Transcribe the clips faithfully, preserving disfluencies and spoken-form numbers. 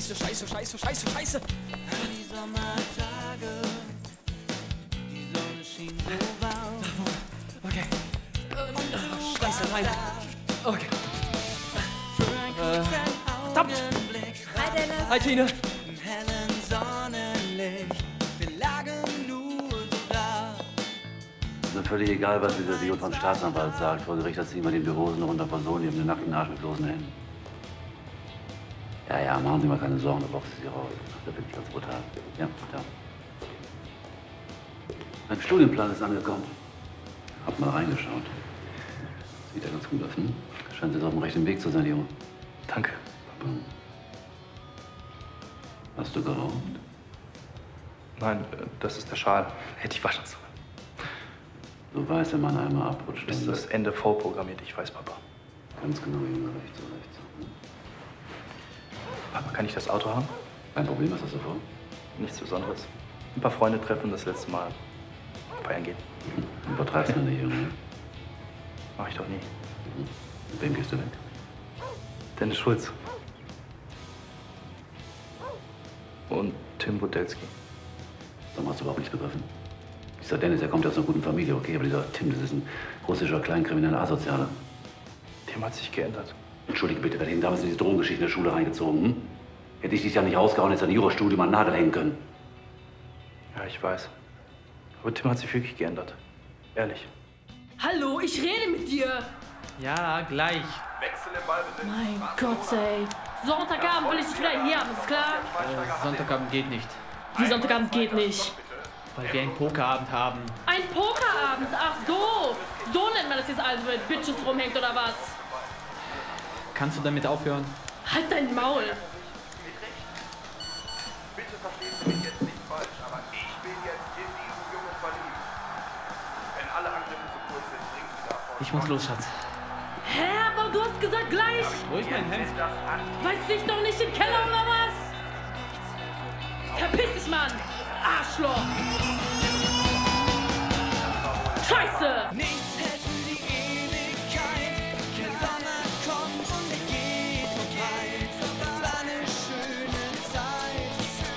Scheiße, scheiße, scheiße, scheiße, scheiße. Die Sommertage, die Sonne schien so warm. Okay. Oh, scheiße, nein. Okay. Äh, verdammt. Hi Dennis. Hi Tine. Im hellen Sonnenlicht, wir lagen nur so da. Ist mir völlig egal, was dieser Idiot von Staatsanwalt sagt. Vor Gericht hat sie immer die Hosen runter von Sohn, neben den nackten Arsch mit bloßen Händen. Ja, ja, machen Sie mal keine Sorgen, da boxt sie raus. Da bin ich ganz brutal. Ja, da. Mein Studienplan ist angekommen. Hab mal reingeschaut. Sieht ja ganz gut aus, hm? Scheint jetzt auf dem rechten Weg zu sein, Junge. Danke. Papa. Hast du geraucht? Nein, das ist der Schal. Hätte ich waschen sollen. So weiß, wenn man einmal abrutscht. Ist das Ende vorprogrammiert, ich weiß, Papa. Ganz genau, Junge, rechts, so rechts. Hm? Papa, kann ich das Auto haben? Kein Problem, was hast du vor? Nichts Besonderes. Ein paar Freunde treffen, das letzte Mal feiern gehen. Du übertreibst mir nicht, Junge. Mach ich doch nie. Mit wem gehst du weg? Dennis Schulz. Und Tim Wodelski. Sag mal, hast du überhaupt nichts begriffen? Dieser Dennis, der kommt ja aus einer guten Familie, okay, aber dieser Tim, das ist ein russischer kleinkrimineller Asozialer. Tim hat sich geändert. Entschuldige bitte, wer hat ihn damals in diese Drogengeschichte in der Schule reingezogen? Hm? Hätte ich dich ja nicht rausgehauen, jetzt an Jurastudium an den Nagel hängen können. Ja, ich weiß. Aber Tim hat sich wirklich geändert. Ehrlich. Hallo, ich rede mit dir. Ja, gleich. Wechsel im Ballbesitz. Mein Gott, ey. Sonntagabend will ich dich wieder hier haben, ist klar? Äh, Sonntagabend geht nicht. Wie Sonntagabend geht nicht? Weil wir einen Pokerabend haben. Ein Pokerabend? Ach so. So nennt man das jetzt also, wenn Bitches rumhängt oder was? Kannst du damit aufhören? Halt dein Maul. Bitte verstehen Sie mich jetzt nicht falsch, aber ich bin jetzt in diesen Jungen verliebt. Wenn alle Angriffe so kurz sind, bringen Sie davon. Ich muss los, Schatz. Hä, aber du hast gesagt gleich. Wo ist mein Hemd? Weiß ich doch nicht, im Keller oder was? Verpiss dich, Mann. Arschloch. Scheiße. Nichts hält die Ewigkeit, der Sommer kommt und er geht vorbei. Es war eine schöne Zeit,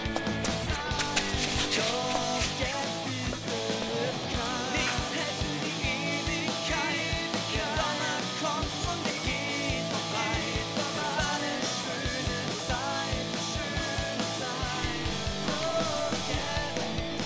doch jetzt ist es kalt. Nichts hält die Ewigkeit, der Sommer kommt und er geht vorbei. Es war eine schöne Zeit, schöne Zeit, doch jetzt.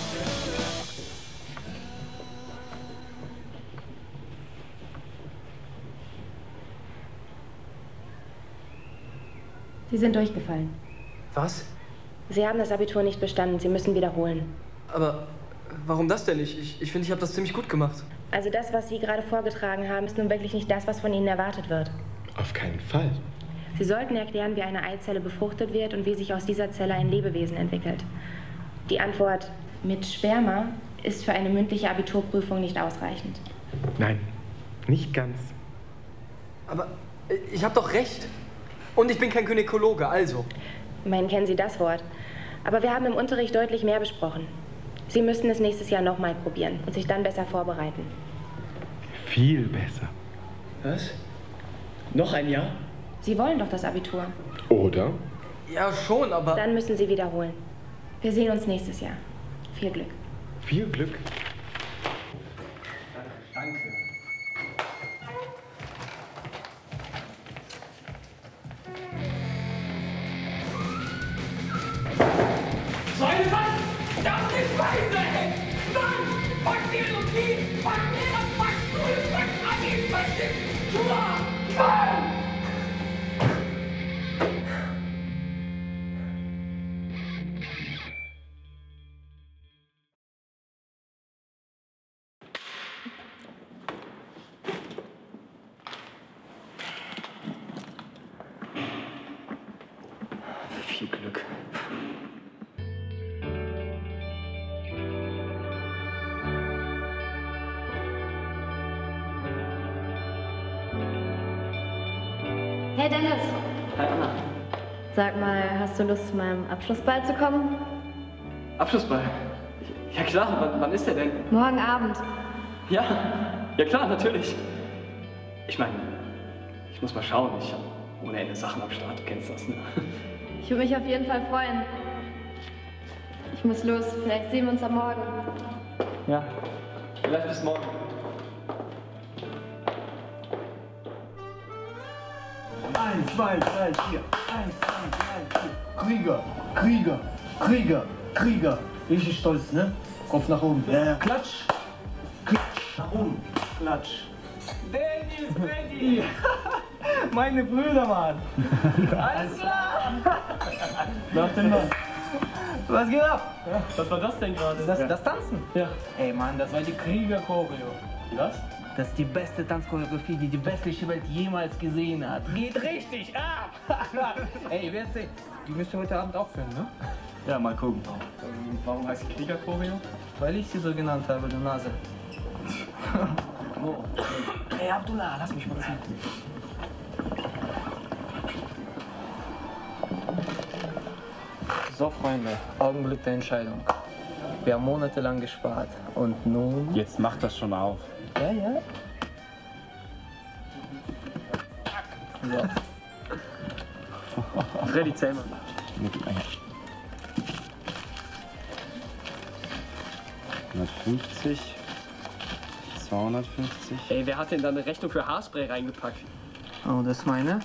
Sie sind durchgefallen. Was? Sie haben das Abitur nicht bestanden. Sie müssen wiederholen. Aber warum das denn nicht? Ich, ich finde, ich habe das ziemlich gut gemacht. Also das, was Sie gerade vorgetragen haben, ist nun wirklich nicht das, was von Ihnen erwartet wird. Auf keinen Fall. Sie sollten erklären, wie eine Eizelle befruchtet wird und wie sich aus dieser Zelle ein Lebewesen entwickelt. Die Antwort mit Sperma ist für eine mündliche Abiturprüfung nicht ausreichend. Nein, nicht ganz. Aber ich habe doch recht. Und ich bin kein Gynäkologe, also. Immerhin kennen Sie das Wort. Aber wir haben im Unterricht deutlich mehr besprochen. Sie müssten es nächstes Jahr nochmal probieren und sich dann besser vorbereiten. Viel besser. Was? Noch ein Jahr? Sie wollen doch das Abitur. Oder? Ja, schon, aber... Dann müssen Sie wiederholen. Wir sehen uns nächstes Jahr. Viel Glück. Viel Glück. Danke. So eine Mann! Das ist Scheiße, ey! Mann! Fuck Biologie! Fuck Lehrer! Fuck Schule! Fuck Abi! Fuck Schule! Mann! Viel Glück. Hey Dennis, Hi Anna. sag mal, hast du Lust, zu meinem Abschlussball zu kommen? Abschlussball? Ja klar, wann, wann ist der denn? Morgen Abend. Ja, ja klar, natürlich. Ich meine, ich muss mal schauen, ich habe ohne Ende Sachen am Start, du kennst das, ne? Ich würde mich auf jeden Fall freuen. Ich muss los, vielleicht sehen wir uns am Morgen. Ja, vielleicht bis morgen. Eins, zwei, drei, vier. Eins, zwei, drei, vier. Krieger, Krieger, Krieger, Krieger. Richtig stolz, ne? Kopf nach oben. Ja, ja. Klatsch. Klatsch. Nach oben. Klatsch. Danny ist ready. Meine Brüder, Mann. Alles klar. Warte mal. Was geht ab? Ja, was war das denn gerade? Das, ja. das Tanzen? Ja. Ey, Mann, das war die Krieger-Choreo. Was? Das ist die beste Tanzchoreografie, die die westliche Welt jemals gesehen hat. Geht richtig ab! Ey, wer erzählt? Die müsst ihr heute Abend aufführen, ne? Ja, mal gucken. Ähm, warum heißt die Krieger-Choreo? Weil ich sie so genannt habe, du Nase. Oh. Ey, Abdullah, lass mich mal ziehen. So, Freunde, Augenblick der Entscheidung. Wir haben monatelang gespart und nun... Jetzt mach das schon auf. Ja, ja. So. Freddy, zähl mal. hundertfünfzig, zweihundertfünfzig. Ey, wer hat denn da eine Rechnung für Haarspray reingepackt? Oh, das ist meine?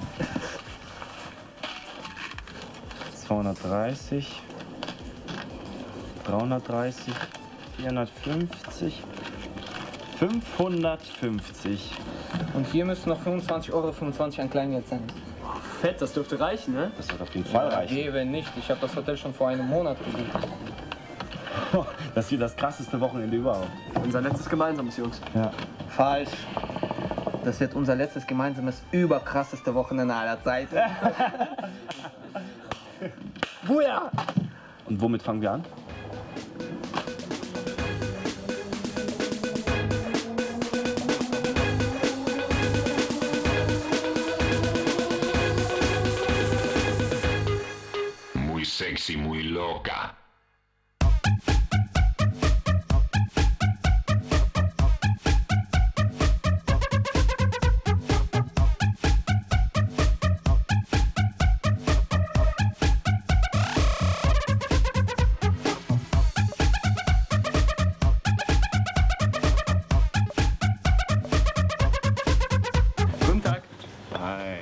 zweihundertdreißig, dreihundertdreißig, vierhundertfünfzig, fünfhundertfünfzig. Und hier müssen noch fünfundzwanzig Euro fünfundzwanzig an Kleingeld sein. Fett, das dürfte reichen, ne? Das wird auf jeden Fall reichen. Nee, wenn nicht. Ich habe das Hotel schon vor einem Monat gebucht. Das wird das krasseste Wochenende überhaupt. Unser letztes gemeinsames, Jungs. Ja. Falsch. Das wird unser letztes gemeinsames, überkrasseste Wochenende aller Zeiten. Buja! Und womit fangen wir an? Muy sexy, muy loca. Guten Tag. Hi.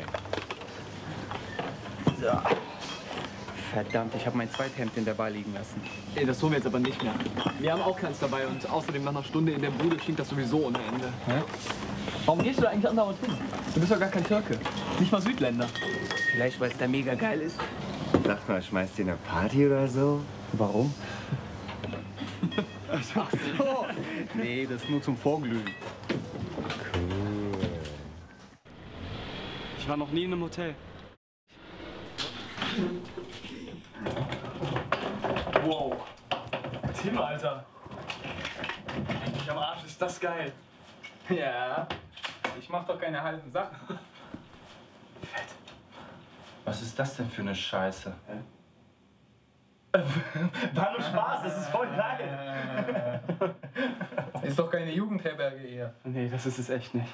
So. Verdammt, ich habe mein Zweithemd in der Bar liegen lassen. Ey, das holen wir jetzt aber nicht mehr. Wir haben auch keins dabei und außerdem nach einer Stunde in der Bude klingt das sowieso ohne Ende. Hä? Warum gehst du da eigentlich andauernd hin? Du bist doch gar kein Türke. Nicht mal Südländer. Vielleicht, weil es da mega geil ist. Sag mal, schmeißt ihr eine Party oder so? Warum? Ach so. Nee, das ist nur zum Vorglühen. Cool. Ich war noch nie in einem Hotel. Wow. Tim, Alter. Eigentlich am Arsch ist das geil. Ja, ich mach doch keine halben Sachen. Fett. Was ist das denn für eine Scheiße? War nur Spaß, das ist voll geil. Ist doch keine Jugendherberge hier. Nee, das ist es echt nicht.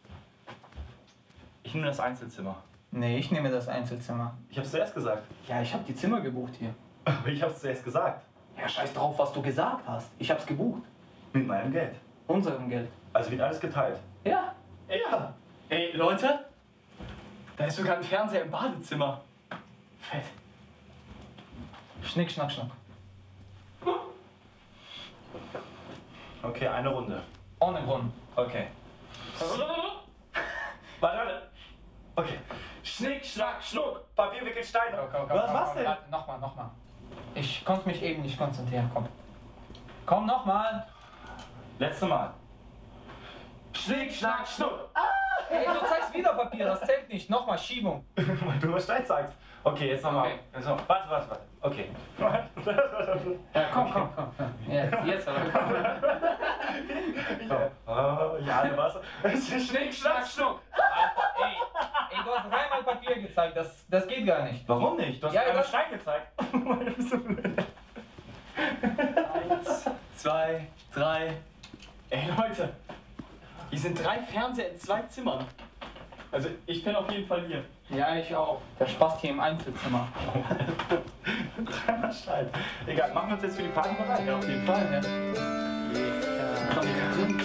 Ich nehme das Einzelzimmer. Nee, ich nehme das Einzelzimmer. Ich hab's zuerst gesagt. Ja, ich habe die Zimmer gebucht hier. Aber ich hab's zuerst gesagt. Ja, scheiß drauf, was du gesagt hast. Ich hab's gebucht. Mit meinem Geld. Unserem Geld. Also wird alles geteilt. Ja. Ja. Ey, Leute. Da ist sogar ein Fernseher im Badezimmer. Fett. Schnick, schnack, schnack. Okay, eine Runde. Ohne Brunnen. Okay. Warte, warte. Okay. Schnick, schnack, schnuck. Papier, Wickel, Stein. Komm, komm, komm, Was, komm, was komm, denn? warte, Nochmal, nochmal. Ich konnte mich eben nicht konzentrieren. Komm. Komm nochmal. Letzte Mal. Schnick, schnack, schnuck. Ey, du zeigst wieder Papier, das zählt nicht. Nochmal, Schiebung. Weil du was Stein zeigst. Okay, jetzt nochmal. Okay. So, warte, warte, warte. Okay. Ja, komm, komm, komm. komm. Ja, jetzt aber komm. Oh, ja, du warst. Schnick, schnack, schnuck. Alter, ey. Ey, du hast dreimal Papier gezeigt. Das, das geht gar nicht. Warum nicht? Du hast Ja, einmal das- Stein gezeigt. Eins, zwei, drei. Ey, Leute. Hier sind drei Fernseher in zwei Zimmern. Also, ich bin auf jeden Fall hier. Ja, ich auch. Der Spaß hier im Einzelzimmer. Dreimal Stein. Egal, machen wir uns jetzt für die Party bereit. Ja, auf jeden Fall, ja. Yeah. Komm, komm.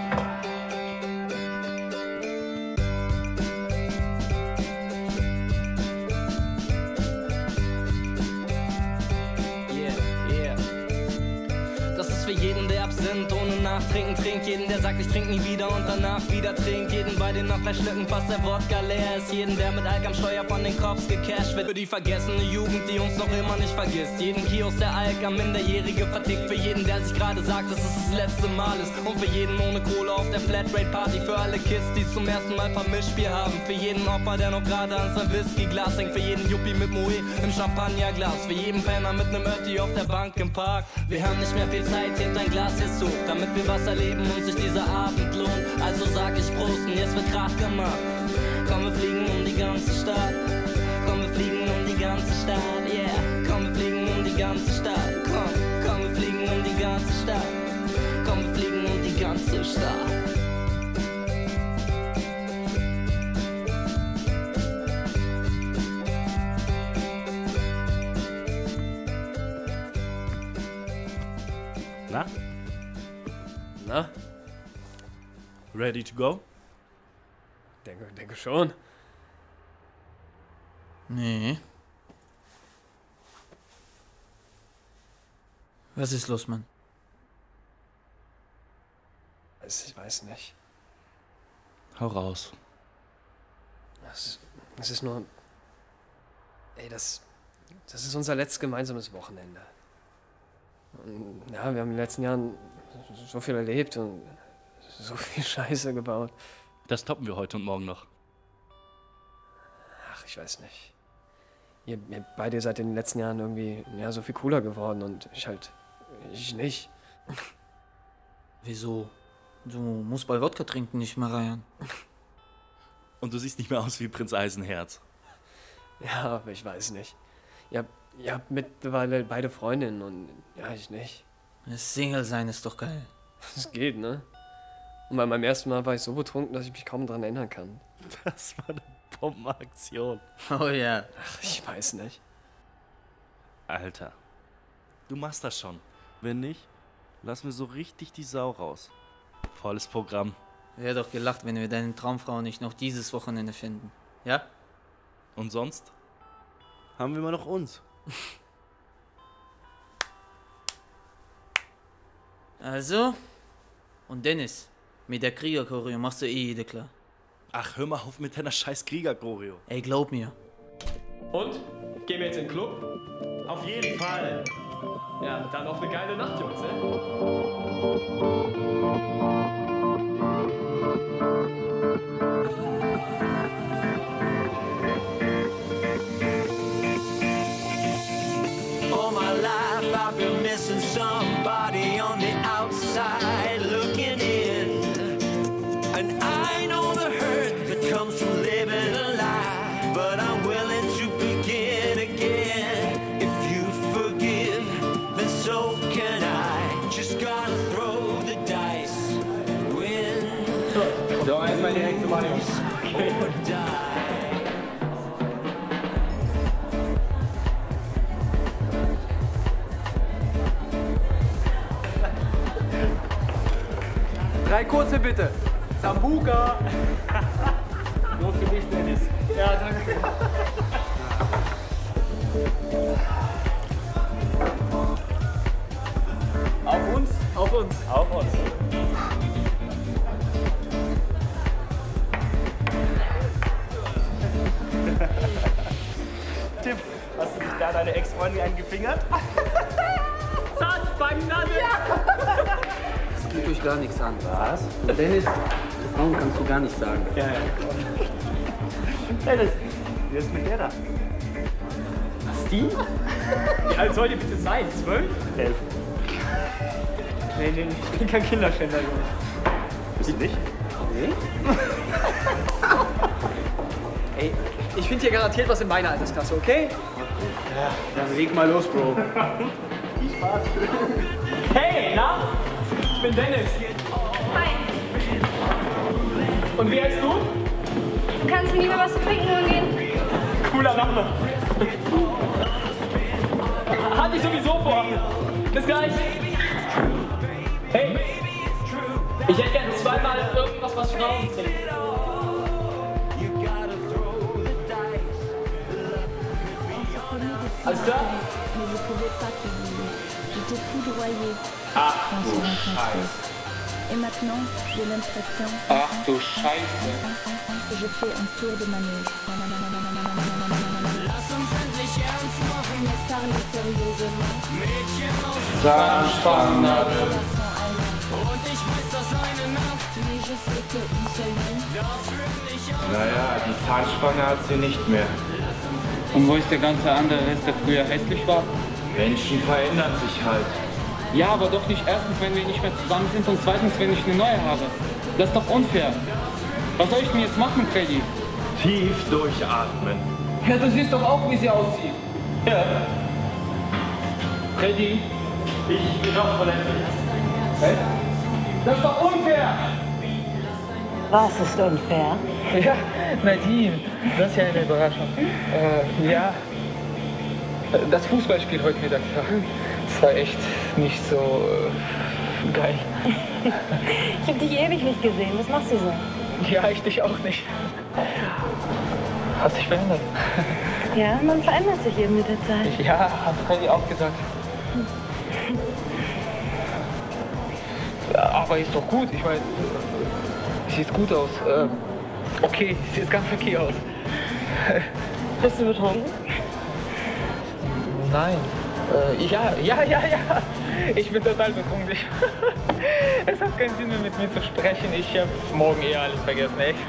Jeden, der Absinth ohne Nachtrinken trinkt. Jeden, der sagt, ich trink nie wieder und danach wieder trinkt. Jeden, bei den nach drei Schlücken fast der Wodka leer ist. Jeden, der mit Alk am Steuer von den Cops gecasht wird. Für die vergessene Jugend, die uns noch immer nicht vergisst. Jeden Kiosk, der Alk am Minderjährige vertickt. Für jeden, der sich gerade sagt, dass es das letzte Mal ist. Und für jeden ohne Kohle auf der Flatrate-Party. Für alle Kids, die es zum ersten Mal Vermischbier haben. Für jeden Opfer, der noch gerade an sein Whiskyglas hängt. Für jeden Yuppie mit Moe im Champagnerglas. Für jeden Penner mit nem Ötti auf der Bank im Park. Wir haben nicht mehr viel Zeit, hebt ein Glas jetzt zu, damit wir was erleben und sich dieser Abend lohnt. Also sag ich Prost und jetzt wird Krach gemacht. Komm, wir fliegen um die ganze Stadt. Komm, wir fliegen um die ganze Stadt, yeah. Komm, wir fliegen um die ganze Stadt. Komm, komm, wir fliegen um die ganze Stadt. Komm, wir fliegen um die ganze Stadt. Na? Na? Ready to go? Denke, denke schon. Nee. Was ist los, Mann? Ich weiß nicht. Hau raus. Das, das ist nur... Ey, das... Das ist unser letztes gemeinsames Wochenende. Und, ja, wir haben in den letzten Jahren so viel erlebt und so viel Scheiße gebaut. Das toppen wir heute und morgen noch. Ach, ich weiß nicht. Ihr, ihr beide seid in den letzten Jahren irgendwie ja, so viel cooler geworden und ich halt... Ich nicht. Wieso? Du musst bei Wodka trinken, nicht mehr Ryan. Und du siehst nicht mehr aus wie Prinz Eisenherz. Ja, aber ich weiß nicht. Ihr habt, ihr habt mittlerweile beide Freundinnen und ja, ich nicht. Single sein ist doch geil. Das geht, ne? Und bei meinem ersten Mal war ich so betrunken, dass ich mich kaum daran erinnern kann. Das war eine Bombenaktion. Oh ja. Ach, ich weiß nicht. Alter, du machst das schon. Wenn nicht, lass mir so richtig die Sau raus. Volles Programm. Wäre doch gelacht, wenn wir deine Traumfrau nicht noch dieses Wochenende finden. Ja? Und sonst? Haben wir immer noch uns. Also? Und Dennis, mit der Krieger-Choreo machst du eh jede klar. Ach, hör mal auf mit deiner scheiß Krieger-Choreo. Ey, glaub mir. Und? Gehen wir jetzt in den Club? Auf jeden Fall. Ja, dann auf eine geile Nacht, Jungs, ne? All my life I've been missing somebody on the outside looking in. And I know the hurt that comes from living a lie, but I'm willing to begin again. If you forgive, then so can I. Just gotta throw the dice. Win. So, erstmal direkt zu Mario. Or die. Drei kurze bitte. Sambuka. Nur für dich, Dennis. Ja, danke. Auf uns? Auf uns. Auf uns. Tim, hast du dich da deine Ex-Freundin eingefingert? Zart beieinander. Das geht euch gar nichts an. Was? Und Dennis, zu Frauen kannst du gar nichts sagen. Ja, ja. Dennis, wie ist mit der da? Was, die? Wie alt soll die bitte sein? Zwölf? Elf. Nee, nee, ich bin kein Kinderschänder, Junge. Bist du nicht? Nee. Ey, ich finde hier garantiert was in meiner Altersklasse, okay? Ja, dann leg mal los, Bro. Viel Spaß. Hey, na? Ich bin Dennis. Hi. Und wie heißt du? Du kannst mir lieber was zu trinken holen gehen? Cooler Name. Hatte ich sowieso vor. Bis gleich. Hey, ich hätte gerne zweimal irgendwas, was Frauen trinken. Alles klar? Ach du Scheiße. Et maintenant, j'ai l'impression Ach du Scheiße. que je fais un tour de manège. Lass uns endlich ernst machen, jetzt parle sérieusement. Mädchen aus Zahnspangnadel. Und ich weiß, dass eine Nacht, mais je sais que une seule nuit, dafür nicht auf. Naja, die Zahnspange hat sie nicht mehr. Und wo ist der ganze andere Rest, der früher hässlich war? Menschen verändern sich halt. Ja, aber doch nicht erstens, wenn wir nicht mehr zusammen sind und zweitens, wenn ich eine neue habe. Das ist doch unfair. Was soll ich denn jetzt machen, Freddy? Tief durchatmen. Ja, du siehst doch auch, wie sie aussieht. Ja. Freddy? Ich bin auch verletzlich. Hey? Das ist doch unfair! Was ist unfair? Ja, Nadine, das ist ja eine Überraschung. Äh, ja, das Fußballspiel heute Mittag, das war echt nicht so äh, geil. Ich hab dich ewig nicht gesehen. Was machst du so? Ja, ich dich auch nicht. Hast dich verändert. Ja, man verändert sich eben mit der Zeit. Ja, hat Freddy auch gesagt. Ja, aber ist doch gut, ich meine, sieht gut aus. Äh, okay, sieht ganz okay aus. Bist du betrunken? Nein. Äh, ja, ja, ja, ja. Ich bin total betrunken. Ich, es hat keinen Sinn mehr mit mir zu sprechen. Ich habe morgen eher alles vergessen, echt.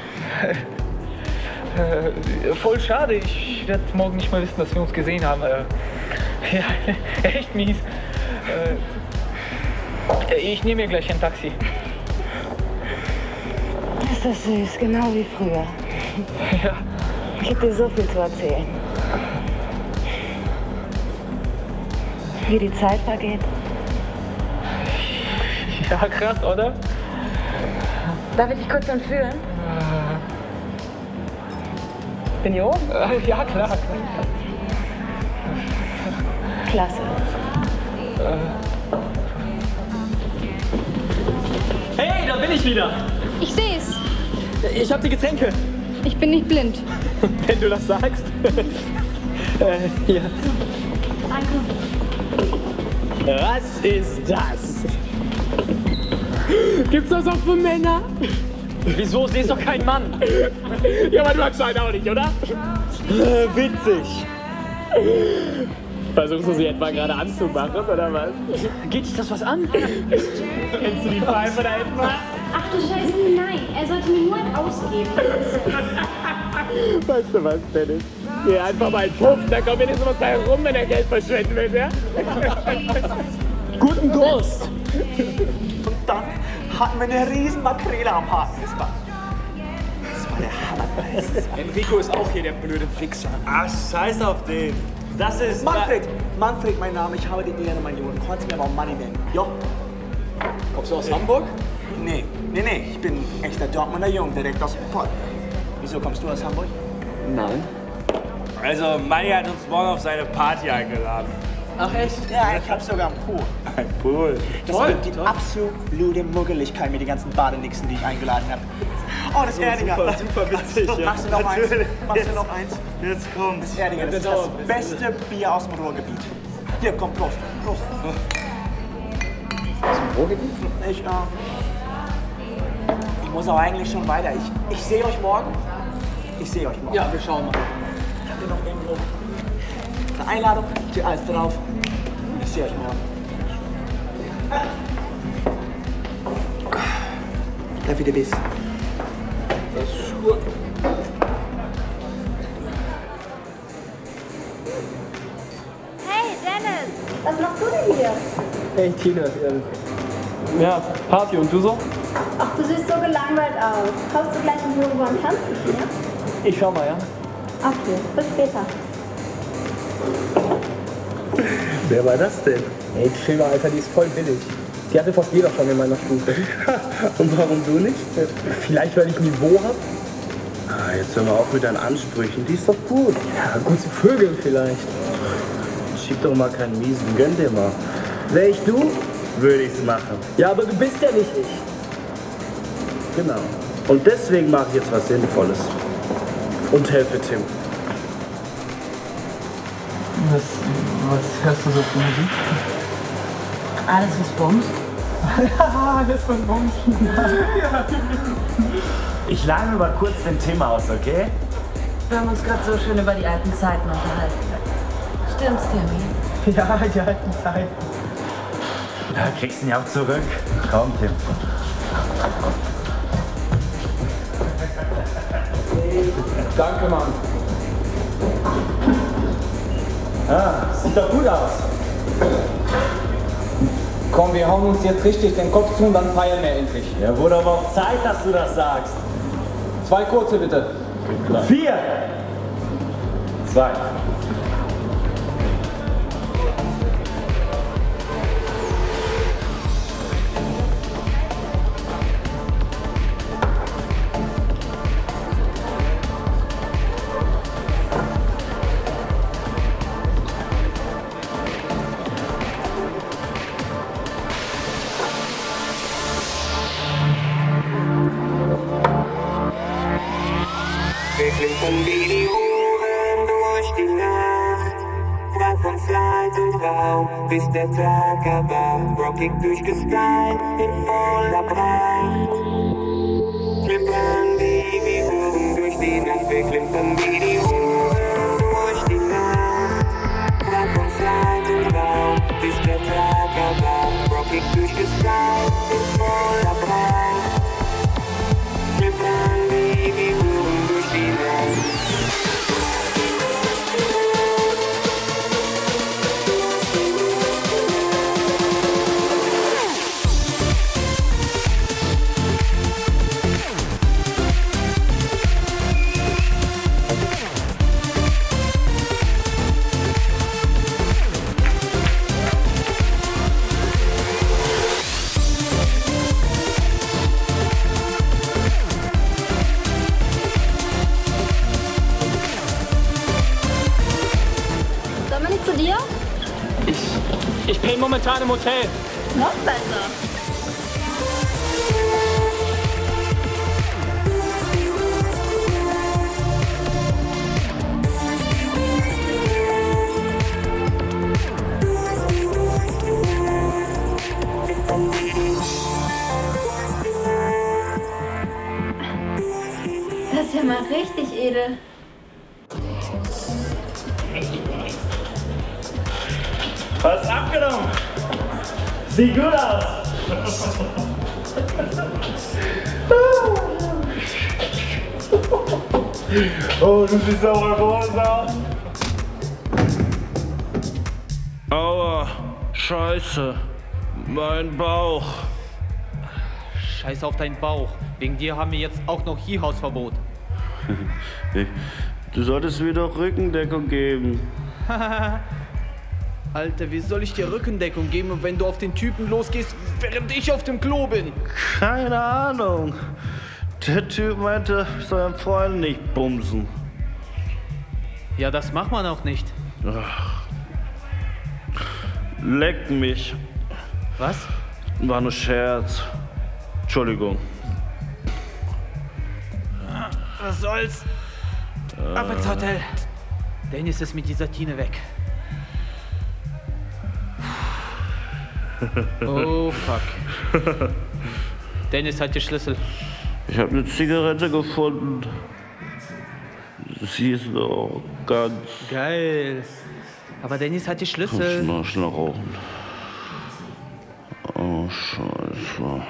Äh, voll schade. Ich werde morgen nicht mal wissen, dass wir uns gesehen haben. Äh, ja, echt mies. Äh, ich nehme mir gleich ein Taxi. Ist das süß, genau wie früher. Ja. Ich habe dir so viel zu erzählen. Wie die Zeit vergeht. Ja, krass, oder? Darf ich dich kurz entführen? Äh, Bin ich oben? Äh, ja, klar. klar. Klasse. Äh. Hey, da bin ich wieder. Ich seh's. Ich hab die Getränke. Ich bin nicht blind. Wenn du das sagst. äh, hier. Danke. Was ist das? Gibt's das auch für Männer? Wieso? Sie ist doch kein Mann. Ja, aber du anscheinend auch nicht, oder? Äh, witzig. Versuchst du sie etwa gerade anzumachen, oder was? Geht dich das was an? Kennst du die Pfeife da etwa? Ach du Scheiße, nein. Er sollte mir nur ein ausgeben. Weißt du was, Dennis? Geh einfach mal einen Puff, da kommt wenigstens was bei rum, wenn er Geld verschwenden will, ja? Guten Durst! Und dann hatten wir eine riesen Makrele am Haken. Das war, das war der Hammer. Enrico ist auch hier der blöde Wichser. Ach, scheiß auf den. Das ist... Manfred! Manfred, mein Name. Ich habe die Ehre, mein Junge. Du kannst mir aber auch Manni nennen. Jo. Kommst du aus Hamburg? Nee, nee, nee. Ich bin echter Dortmunder Jung, direkt aus dem Pott. Wieso kommst du aus Hamburg? Nein. Also, Manni hat uns morgen auf seine Party eingeladen. Ach echt? Ja, ich hab sogar einen Pool. Ein Pool. Das Toll, wird die toll. absolute Muggeligkeit mit den ganzen Badenixen, die ich eingeladen habe. Oh, das So, Erdinger. super, super witzig, Also, ja. machst du noch Natürlich. eins? Machst Jetzt- du noch eins? Jetzt kommt's. Das Erdinger, das ist das beste Bier aus dem Ruhrgebiet. Hier, komm, Prost. Prost. Aus dem Ruhrgebiet? Ich, äh, ich muss auch eigentlich schon weiter. Ich, ich sehe euch morgen. Ich sehe euch morgen. Ja, wir schauen mal. Habt ihr noch irgendwo eine Einladung? Steht alles drauf. Ich sehe euch morgen. Bleib wie du bist. Das ist gut. Hey, Dennis. Was machst du denn hier? Hey, Tina. äh, Ja, Party. Und du so? Ach, du siehst so gelangweilt aus. Kaufst du gleich ein Jürgen und tanzt mit mir? Ich schau mal, ja? Okay, bis später. Wer war das denn? Ey, chill, Alter, die ist voll billig. Die hatte fast jeder schon in meiner Stufe. Und warum du nicht? Vielleicht, weil ich Niveau hab? Ah Ja, jetzt hör mal auf mit deinen Ansprüchen. Die ist doch gut. Ja, gut zu Vögeln vielleicht. Schieb doch mal keinen Miesen, gönn dir mal. Wär ich du, würde ich's machen. Ja, aber du bist ja nicht ich. Genau. Und deswegen mache ich jetzt was Sinnvolles. Und helfe Tim. Was, was hörst du so für Musik? Alles, was bumst. Ja, alles, was bumst. Ja. Ich leih mir mal kurz den Tim aus, okay? Wir haben uns gerade so schön über die alten Zeiten unterhalten. Stimmt's, Timmy? Ja, die alten Zeiten. Ja, kriegst du ihn ja auch zurück. Komm, Tim. Danke, Mann. Ah, sieht doch gut aus. Komm, wir hauen uns jetzt richtig den Kopf zu und dann feiern wir endlich. Ja, wurde aber auch Zeit, dass du das sagst. Zwei kurze, bitte. Vier. Zwei. Wir klimpern wie die Uhren durch die Nacht, frei von Zeit und Raum, bis der Tag erwacht. Rockig durchgestylt in voller Pracht. Klimpern wie die Uhren durch die Nacht, wir klimpern wie die Uhren durch die Nacht, frei von Zeit und Raum, bis der Tag erwacht. Rockig durchgestylt in voller Pracht. Klimpern wie die Uhren durch die Nacht. Sollen wir nicht zu dir? Ich, ich penne momentan im Hotel. Noch besser. Das ist ja mal richtig edel. Hast abgenommen. Sieht gut aus. Oh, du siehst auch rosa. Aua, Scheiße. Mein Bauch. Scheiß auf deinen Bauch. Wegen dir haben wir jetzt auch noch Hihausverbot. Du solltest mir doch Rückendeckung geben. Alter, wie soll ich dir Rückendeckung geben, wenn du auf den Typen losgehst, während ich auf dem Klo bin? Keine Ahnung. Der Typ meinte, ich soll einen Freund nicht bumsen. Ja, das macht man auch nicht. Ach. Leck mich. Was? War nur Scherz. Entschuldigung. Was soll's? Ab ins Hotel. Dennis ist mit dieser Tine weg. Oh, fuck. Dennis hat die Schlüssel. Ich habe eine Zigarette gefunden. Sie ist noch ganz... Geil. Aber Dennis hat die Schlüssel. Komm, schnell, schnell rauchen. Oh, Scheiße.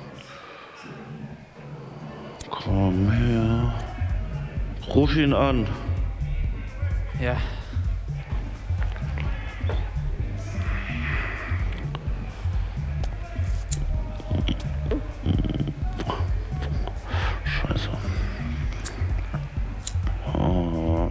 Komm her. Ruf ihn an. Ja. Scheiße. Oh.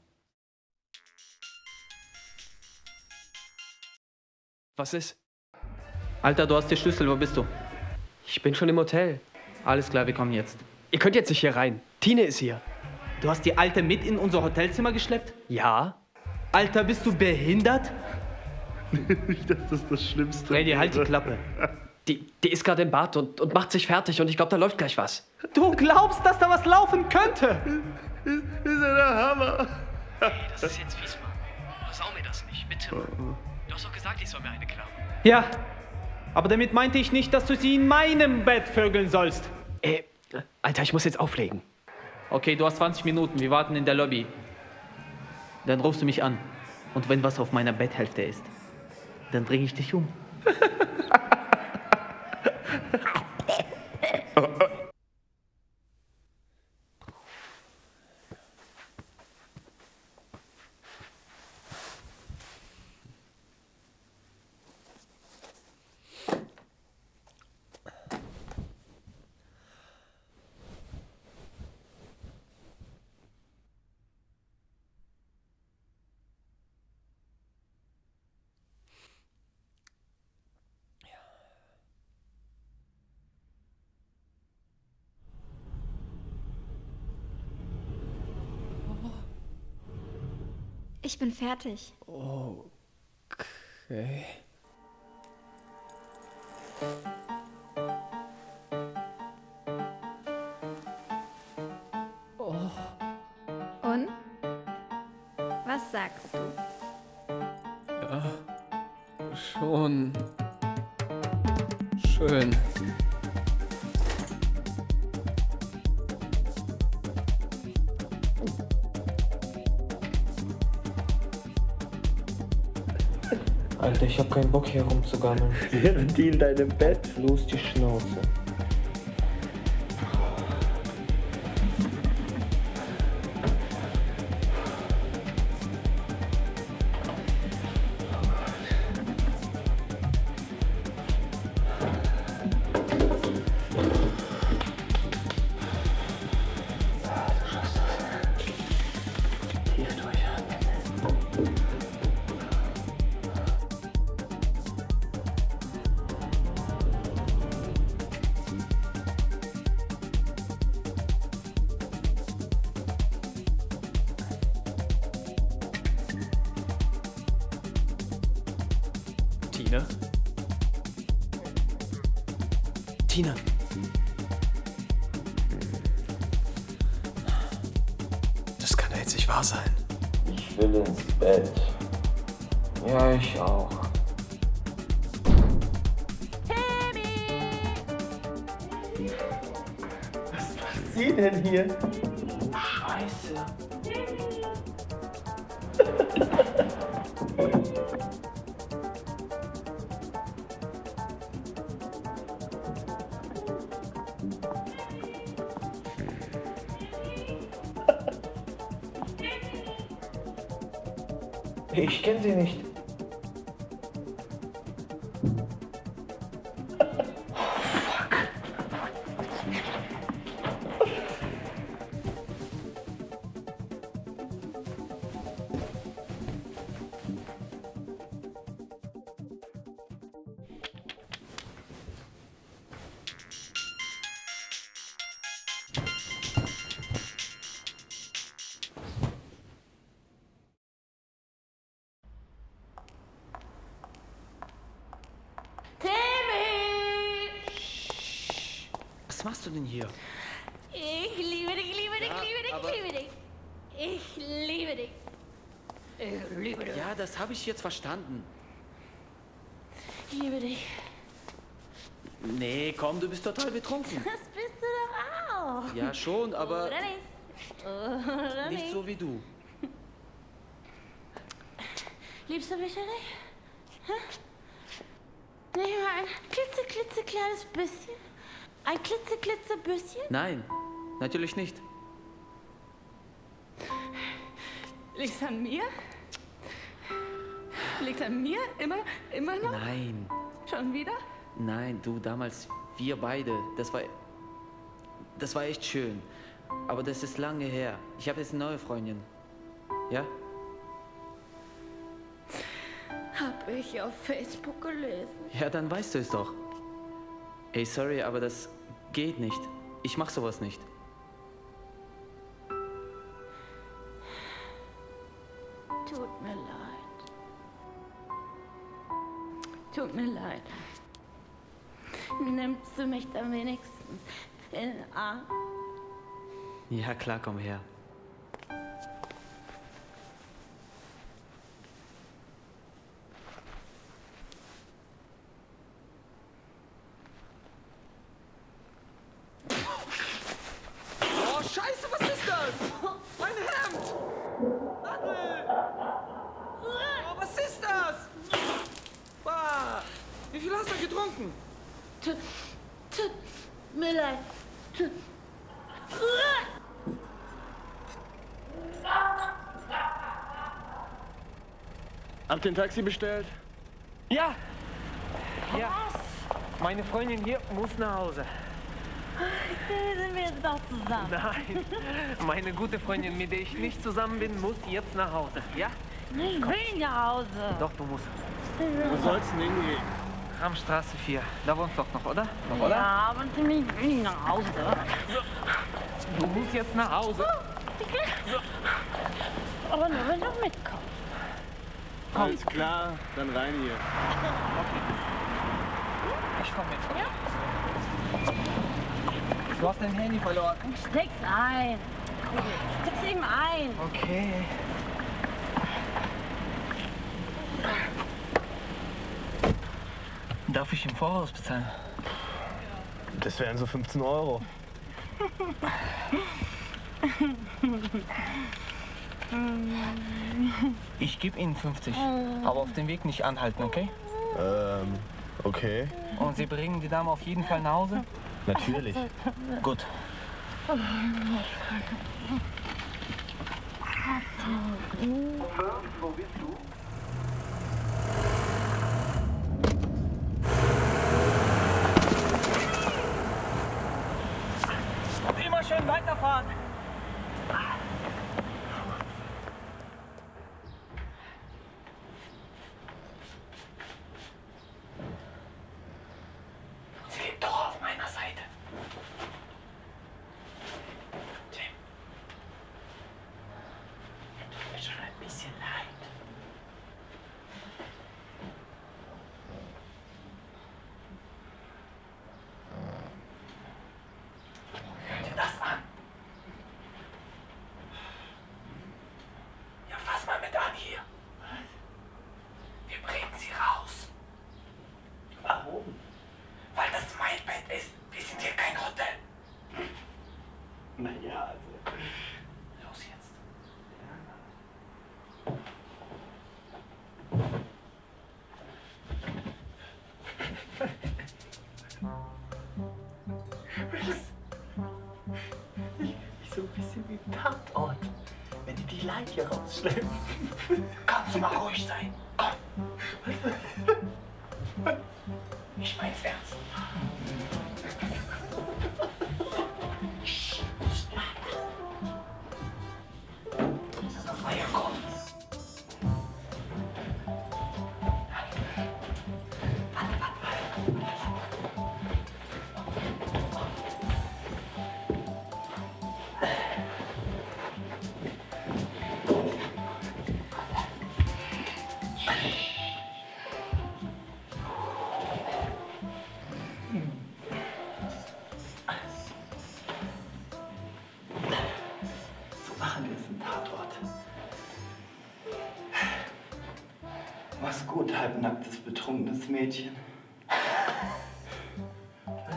Was ist? Alter, du hast die Schlüssel, wo bist du? Ich bin schon im Hotel. Alles klar, wir kommen jetzt. Ihr könnt jetzt nicht hier rein. Tine ist hier. Du hast die Alte mit in unser Hotelzimmer geschleppt? Ja. Alter, bist du behindert? Ich dachte, das ist das Schlimmste. Freddy, halt die Klappe. Die, die ist gerade im Bad und, und macht sich fertig und ich glaube, da läuft gleich was. Du glaubst, dass da was laufen könnte? Ist ja der Hammer. Hey, das ist jetzt fies, Mann. Versau mir das nicht, bitte. Du hast doch gesagt, ich soll mir eine klauen. Ja, aber damit meinte ich nicht, dass du sie in meinem Bett vögeln sollst. Ey, Alter, ich muss jetzt auflegen. Okay, du hast zwanzig Minuten, wir warten in der Lobby. Dann rufst du mich an. Und wenn was auf meiner Betthälfte ist, dann bringe ich dich um. Ich bin fertig. Okay. Oh. Und? Was sagst du? Ja, schon schön. Alter, ich hab keinen Bock hier rumzugammeln. Während die in deinem Bett. Los die Schnauze. Tina? Tina! Das kann doch jetzt nicht wahr sein. Ich will ins Bett. Ja, ich auch. Was macht sie denn hier? Oh, Scheiße. Ich kenne sie nicht. Was machst du denn hier? Ich liebe dich, liebe dich, Ja, liebe dich, aber- liebe dich. Ich liebe dich. Ich liebe dich. Ja, das habe ich jetzt verstanden. Ich liebe dich. Nee, komm, du bist total betrunken. Das bist du doch auch. Ja, schon, aber Oder nicht? Oder nicht so wie du. Liebst du mich oder nicht? Hä? Nicht mal ein klitze, klitze kleines bisschen? Ein klitze, klitze bisschen? Nein, natürlich nicht. Liegt's an mir? Liegt's an mir? Immer, immer noch? Nein, Schon wieder? nein, du, damals, wir beide, das war, das war echt schön. Aber das ist lange her. Ich habe jetzt eine neue Freundin. Ja? Hab ich auf Facebook gelesen. Ja, dann weißt du es doch. Ey, sorry, aber das geht nicht. Ich mach sowas nicht. Tut mir leid. Tut mir leid. Nimmst du mich dann wenigstens in den Arm? Ja, klar, komm her. Oh, Scheiße, was ist das? Mein Hemd! Nadel! Oh, was ist das? Bah, wie viel hast du getrunken? Tut, tut mir leid. Tut. Habt ihr ein Taxi bestellt? Ja! Ja. Meine Freundin hier muss nach Hause. Sind wir jetzt doch zusammen? Nein, meine gute Freundin, mit der ich nicht zusammen bin, muss jetzt nach Hause. Ja? Ich Komm. will nach Hause. Doch, du musst. Wo soll's denn hingehen? Ramstraße vier. Da wohnst du doch noch, oder? Noch, oder? Ja, aber ich will nicht nach Hause. Du musst jetzt nach Hause. Aber nur, wenn du mitkommst. Alles klar, dann rein hier. Ich komm mit. Ja? Du hast dein Handy verloren. Steck's ein. Steck's eben ein. Okay. Darf ich im Voraus bezahlen? Das wären so fünfzehn Euro. Ich gebe Ihnen fünfzig, aber auf dem Weg nicht anhalten, okay? Ähm, okay. Und Sie bringen die Dame auf jeden Fall nach Hause? Natürlich. Gut. Wo bist du? Und immer schön weiterfahren. Sie liegt doch auf meiner Seite. Tim. Tut mir schon ein bisschen leid. Hör dir das an. Ja, fass mal mit an hier. Wir bringen sie raus. Warum? Weil das mein Bett ist. Wir sind hier kein Hotel. Naja, also. Los jetzt. So ein bisschen wie ein Tatort. Wenn die die Leiche rausschleppen. Kannst du mal ruhig sein? Komm. Ich mein's ernst. Das ist auf euer Kopf. Warte, warte, warte. So machen wir es im Tatort. Was gut, halbnacktes, betrunkenes Mädchen. Was?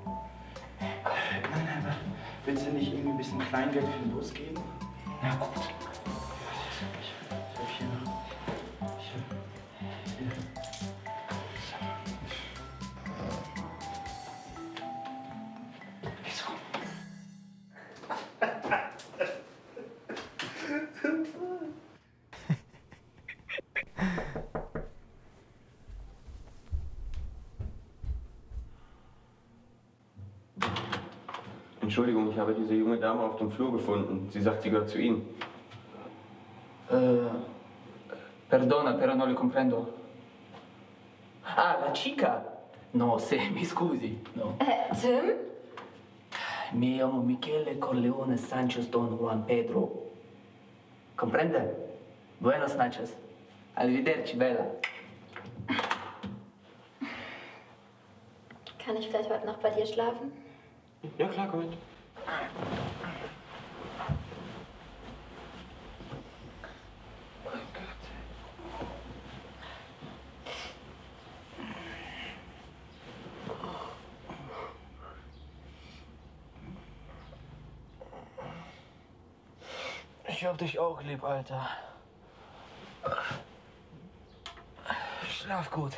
Nein, aber willst du nicht irgendwie ein bisschen Kleingeld für den Bus geben? Na gut. Ich hab hier noch. Ich hab hier. Wieso? Entschuldigung, ich habe diese junge Dame auf dem Flur gefunden. Sie sagt, sie gehört zu Ihnen. Uh, perdona, però non le comprendo. Ah, la chica? No, se mi scusi. No. Äh, Tim? Mi chiamo Michele Corleone Sanchez Don Juan Pedro. Comprende? Buenas noches. Arrivederci, Bella. Kann ich vielleicht heute Nacht bei dir schlafen? Ja klar, komm mit. Ich hab dich auch lieb, Alter. Schlaf gut.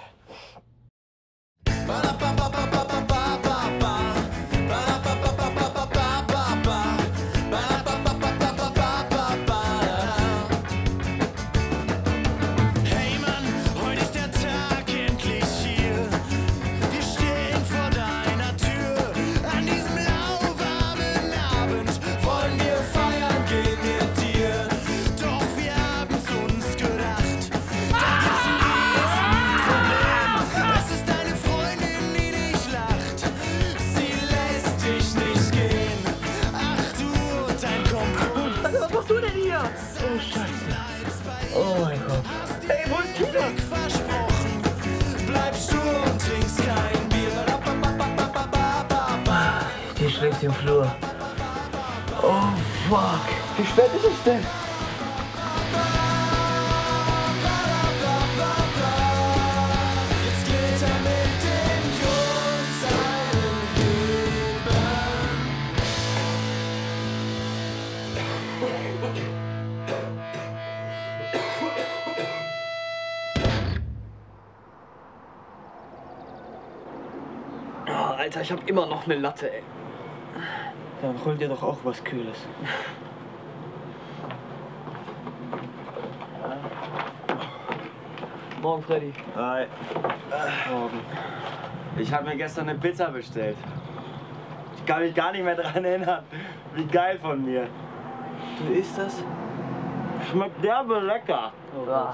Hey Mann, heute ist der Tag endlich hier. Wir stehen vor deiner Tür. An diesem lauwarmen Abend wollen wir feiern gehen mit dir. Doch wir haben's uns gedacht, da gibt's ein Riesenproblem. Es ist deine Freundin, die nicht lacht. Sie lässt dich nicht gehen. Ach du, dein Kompromiss. Alter, was machst du denn hier? Oh, Scheiße. Oh mein Gott. Ey, wo ist Tina? Versprochen, bleib stur und trinkst kein Bier. Die schläft im Flur. Oh, fuck. Wie spät ist es denn? Jetzt geht er mit den Jungs seinen Oh, Alter, ich hab immer noch eine Latte, ey. Dann hol dir doch auch was Kühles. Morgen, Freddy. Hi. Morgen. Ich habe mir gestern eine Pizza bestellt. Ich kann mich gar nicht mehr daran erinnern. Wie geil von mir. Du isst das? Schmeckt derbe lecker. Oh Gott.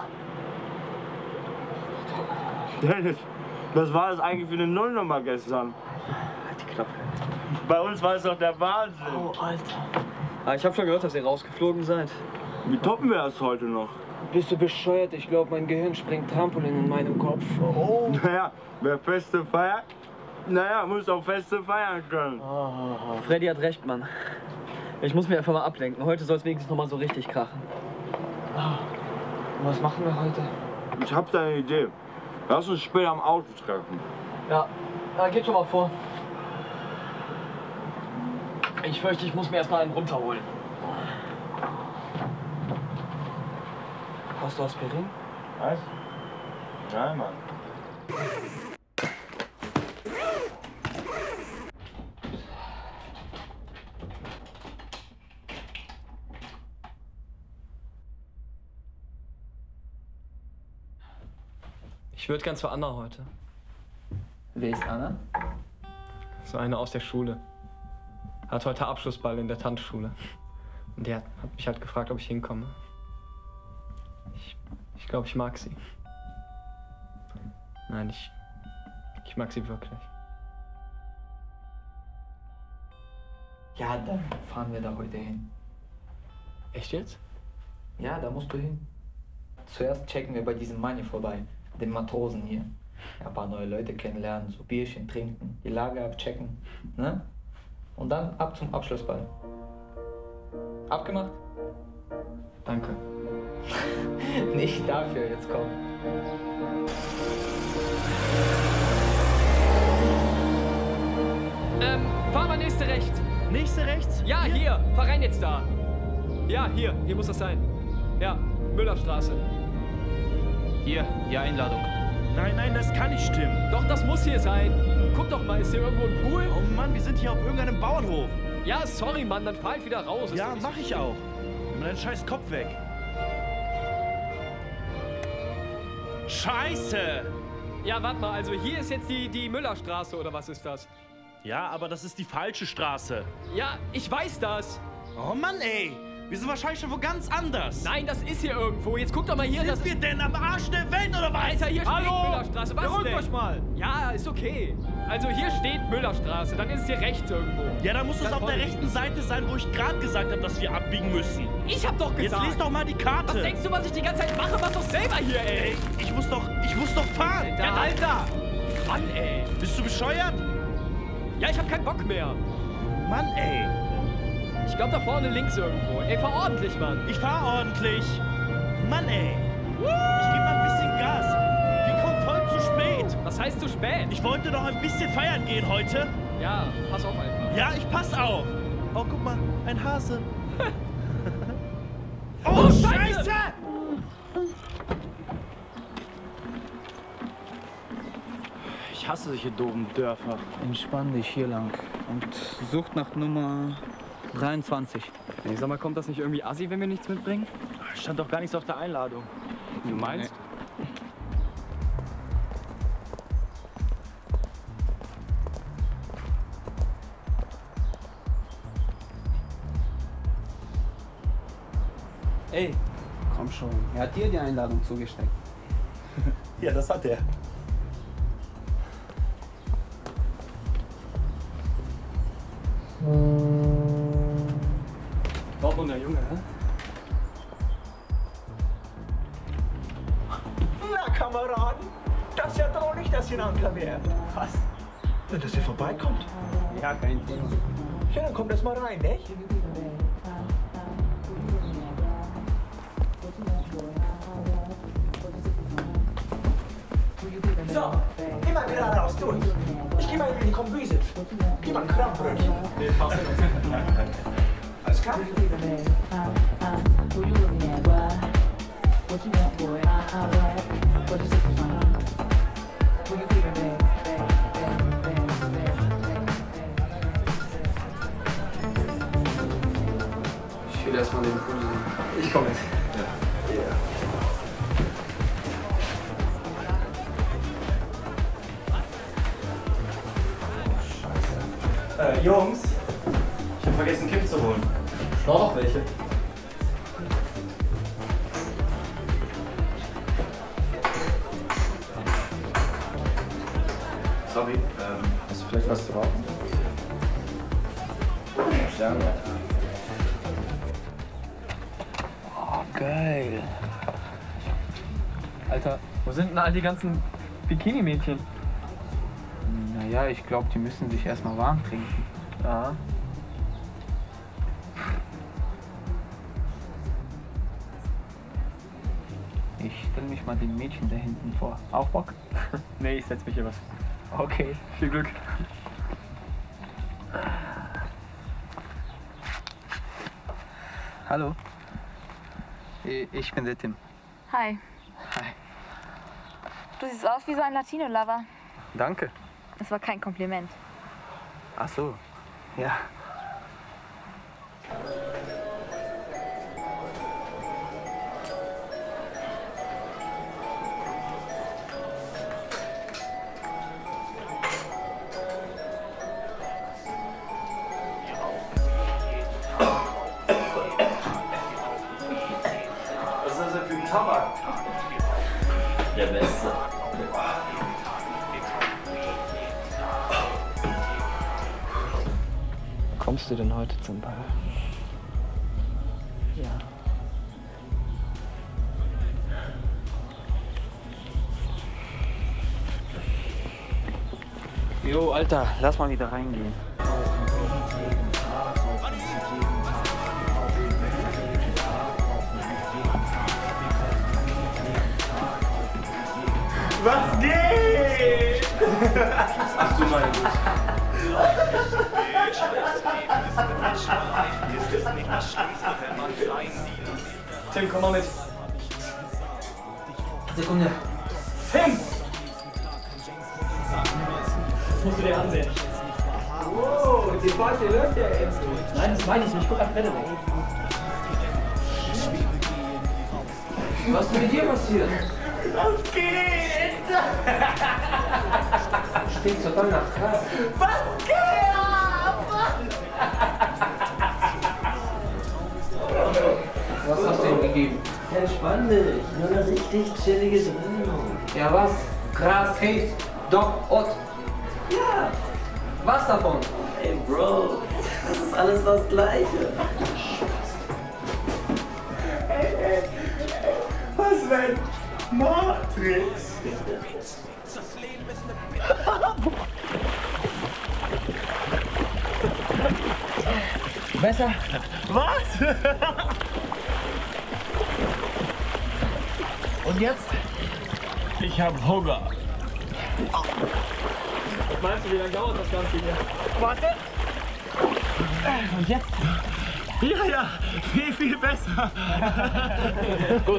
Dennis, was war das eigentlich für eine Nullnummer gestern? Halt die Klappe. Bei uns war es doch der Wahnsinn. Oh, Alter. Ah, ich hab schon gehört, dass ihr rausgeflogen seid. Wie toppen wir das heute noch? Bist du bescheuert? Ich glaube, mein Gehirn springt Trampolin in meinem Kopf. Oh. Naja, wer Feste feiert, naja, muss auch Feste feiern können. Oh, Freddy hat recht, Mann. Ich muss mich einfach mal ablenken. Heute soll es wenigstens noch mal so richtig krachen. Oh. Was machen wir heute? Ich hab da eine Idee. Lass uns später am Auto treffen. Ja, ja, geht schon mal vor. Ich fürchte, ich muss mir erst mal einen runterholen. Hast du Aspirin? Was? Nein, Mann. Ich würde gern zu Anna heute. Wer ist Anna? So eine aus der Schule. Hat heute Abschlussball in der Tanzschule. Und der hat mich halt gefragt, ob ich hinkomme. Ich, ich glaube, ich mag sie. Nein, ich, ich mag sie wirklich. Ja, dann fahren wir da heute hin. Echt jetzt? Ja, da musst du hin. Zuerst checken wir bei diesem Manni vorbei, dem Matrosen hier. Ja, ein paar neue Leute kennenlernen, so Bierchen trinken, die Lage abchecken, ne? Und dann ab zum Abschlussball. Abgemacht? Danke. Nicht dafür, jetzt komm. Ähm, fahr mal nächste rechts. Nächste rechts? Ja, hier. hier. Fahr rein jetzt da. Ja, hier. Hier muss das sein. Ja, Müllerstraße. Hier, die Einladung. Nein, nein, das kann nicht stimmen. Doch, das muss hier sein. Guck doch mal, ist hier irgendwo ein Pool? Oh Mann, wir sind hier auf irgendeinem Bauernhof. Ja, sorry, Mann, dann fahr halt wieder raus. Das Ja, mach ich auch. Nimm deinen scheiß Kopf weg. Scheiße! Ja, warte mal, also hier ist jetzt die, die Müllerstraße, oder was ist das? Ja, aber das ist die falsche Straße. Ja, ich weiß das. Oh Mann, ey! Wir sind wahrscheinlich schon wo ganz anders. Nein, das ist hier irgendwo. Jetzt guck doch mal hier. Sind das wir denn am Arsch der Welt oder was? Alter, hier Hallo? steht Müllerstraße. Was Beruhigt denn? euch mal. Ja, ist okay. Also hier steht Müllerstraße. Dann ist es hier rechts irgendwo. Ja, dann muss es Ganz auf der vorne rechten links. Seite sein, wo ich gerade gesagt habe, dass wir abbiegen müssen. Ich hab doch gesagt. Jetzt lest doch mal die Karte. Was denkst du, was ich die ganze Zeit mache? Mach doch selber hier, ey. Ey, ich muss doch, ich muss doch fahren. Alter, Ja, Alter. Mann, ey. Bist du bescheuert? Ja, ich hab keinen Bock mehr. Mann, ey. Ich glaub da vorne links irgendwo. Ey, fahr ordentlich, Mann. Ich fahr ordentlich. Mann, ey. Ich geb mal ein bisschen Gas. Wir kommen voll zu spät. Was heißt zu spät? Ich wollte doch ein bisschen feiern gehen heute. Ja, pass auf einfach. Ja, ich pass auf. Oh, guck mal, ein Hase. oh, Oh, Scheiße! Scheiße! Ich hasse solche doofen Dörfer. Entspann dich hier lang und sucht nach Nummer dreiundzwanzig. Ich sag mal, kommt das nicht irgendwie assi, wenn wir nichts mitbringen? Stand doch gar nichts auf der Einladung. Du meinst? Ey, komm schon. Er hat dir die Einladung zugesteckt. Ja, das hat er. Dortmunder Junge, hä? Na, Kameraden, das ist ja traurig, dass ihr ein Anker wäre. Was? Na, dass ihr vorbeikommt. Ja, kein Thema. Ja, dann kommt das mal rein, nicht? So, immer geradeaus durch. Ich geh mal in die Kombüse. Gib mal ein Krampfbrötchen. Alles klar? Ich will erstmal den Pool sehen. Ich komme mit. Ja. Ja. Äh, Jungs, ich hab vergessen, Kippen zu holen. Noch noch welche? Sorry, ähm, hast du vielleicht was zu rauchen? Ja. Oh, geil. Alter, wo sind denn all die ganzen Bikini-Mädchen? Naja, ich glaube, die müssen sich erstmal warm trinken. Ja. Ich stelle mich mal den Mädchen da hinten vor. Auch Bock? Nee, ich setz mich hier was. Okay. Viel Glück. Hallo. Ich bin der Tim. Hi. Hi. Du siehst aus wie so ein Latino-Lover. Danke. Das war kein Kompliment. Ach so. Ja. Was ist das denn für ein Tabak? Der Beste. Kommst du denn heute zum Ball? Ja. Jo, Alter, lass mal wieder reingehen. Was geht? Ach du meine Güte. Tim, komm mal mit. Sekunde. Tim! Das musst du dir ansehen. Wow, die Party läuft ja jetzt. Nein, das meine ich nicht. Guck auf Frederik. Was ist mit dir passiert? Was geht? Steht total nach krass. Was geht ab? gegeben. Entspann dich. Nur eine richtig chillige Sendung. Ja, was? Gras, Haze, Doc, Ott. Ja. Was davon? Ey, Bro, das ist alles das Gleiche. Ey, ey, ey. Was wenn Matrix? Besser? Was? Und jetzt? Ich hab Hunger. Was meinst du, wie lange dauert das Ganze hier? Warte. Und jetzt? Ja, ja, viel, viel besser. Gut.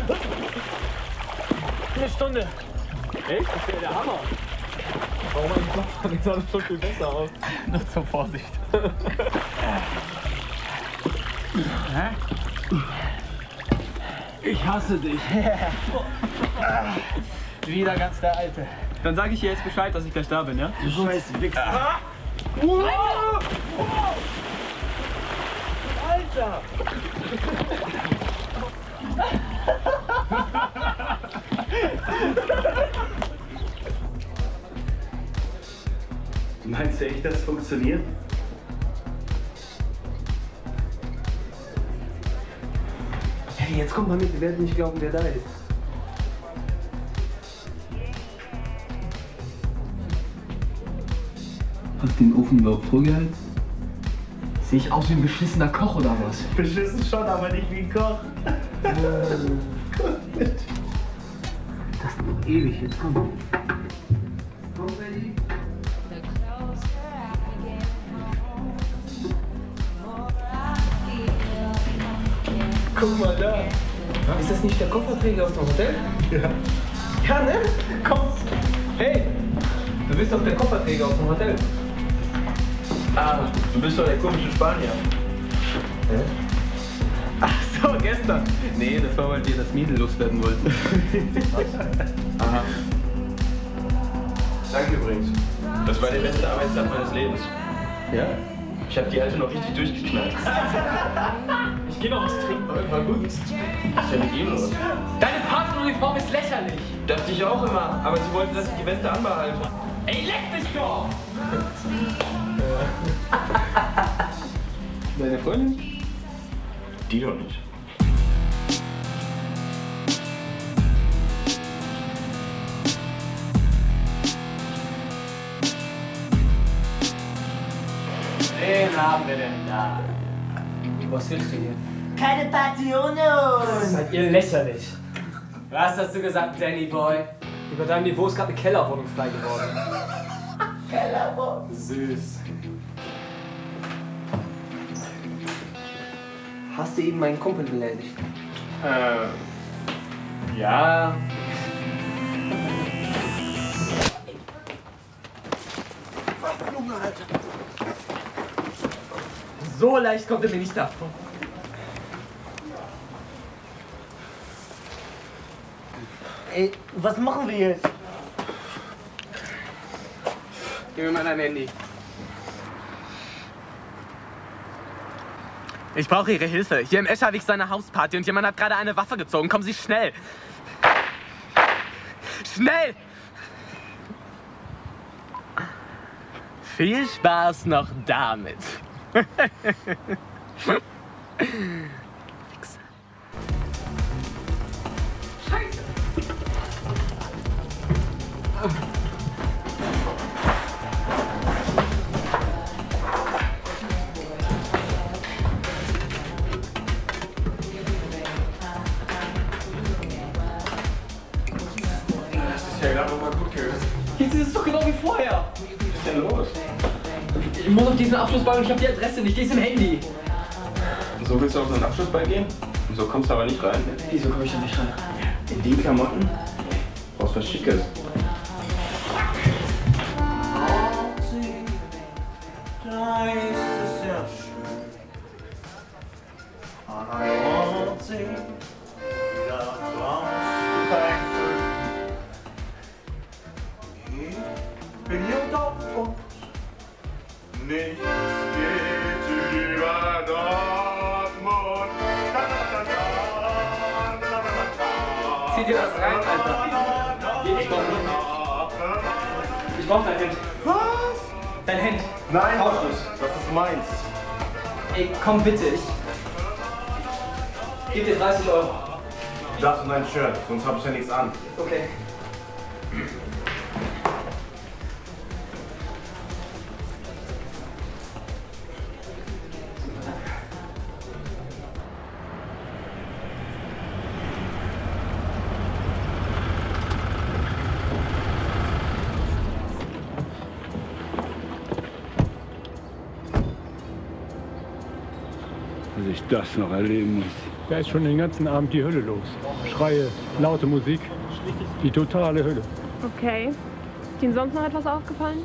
Eine Stunde. Echt? Das wäre der Hammer. Warum eigentlich macht man jetzt alles schon viel besser aus? Nur zur Vorsicht. Ich hasse dich. Wieder ganz der Alte. Dann sage ich dir jetzt Bescheid, dass ich gleich da bin, ja? Du scheiß Wichser. Ah. Alter! Meinst du echt, das funktioniert? Hey, jetzt kommt mal mit, wir werden nicht glauben, wer da ist. Hast du den Ofen überhaupt vorgeheizt? Sehe ich aus wie ein beschissener Koch oder was? Beschissen schon, aber nicht wie ein Koch. Das ist noch ewig, jetzt komm. Komm, Benny. Guck mal da. Ist das nicht der Kofferträger aus dem Hotel? Ja. Ja, ne? Komm. Hey, du bist doch der Kofferträger aus dem Hotel. Ah, du bist doch der komische Spanier. Hä? Ach so, gestern. Nee, das war, weil dir das Mädel loswerden wollten. Was? Aha. Danke übrigens. Das war der beste Arbeitstag meines Lebens. Ja? Ich hab die Alte noch richtig durchgeknallt. Ich geh noch was trinken, war gut. Was ist denn mit ihm los? Deine Patenuniform ist lächerlich. Dachte ich auch immer, aber sie wollten, dass ich die Weste anbehalte. Ey, leck dich doch! Deine Freundin? Die doch nicht. Wen haben wir denn da? Was willst du hier? Keine Passionos! Seid ihr lächerlich. Was hast du gesagt, Danny Boy? Über deinem Niveau ist gerade eine Kellerwohnung frei geworden. Kellerwohnung? Süß. Hast du eben meinen Kumpel beleidigt? Äh. Ja. Was, Junge, Alter? So leicht kommt er mir nicht davon. Ey, was machen wir jetzt? Gib mir mal dein Handy. Ich brauche Ihre Hilfe. Hier im Escherweg ist eine Hausparty und jemand hat gerade eine Waffe gezogen. Kommen Sie schnell. Schnell! Viel Spaß noch damit. Scheiße! Das ist ja gerade noch mal gut gewesen. Jetzt ist es doch genau wie vorher. Was ist denn los? Ich muss auf diesen Abschlussball und ich habe die Adresse nicht, die ist im Handy. Und so willst du auf so einen Abschlussball gehen? Und so kommst du aber nicht rein. Wieso komme ich da nicht rein? In die Klamotten? Brauchst was Schickes. Da ist es ja schön. An einem Ort sehen, da brauchst du kein Föhn. Ich bin hier unter uns. Nichts geht über Dortmund. Da, da, da, da. dir das rein, Alter. Geh nicht doch nicht. Ich brauch dein Hemd. Was? Dein Hemd. Nein, Tauschlos. das ist meins. Ey, komm bitte, ich... Gib dir dreißig Euro. Das und dein Shirt, sonst hab ich ja nichts an. Okay. Dass ich das noch erleben muss. Da ist schon den ganzen Abend die Hölle los. Schreie, laute Musik, die totale Hölle. Okay. Ist Ihnen sonst noch etwas aufgefallen?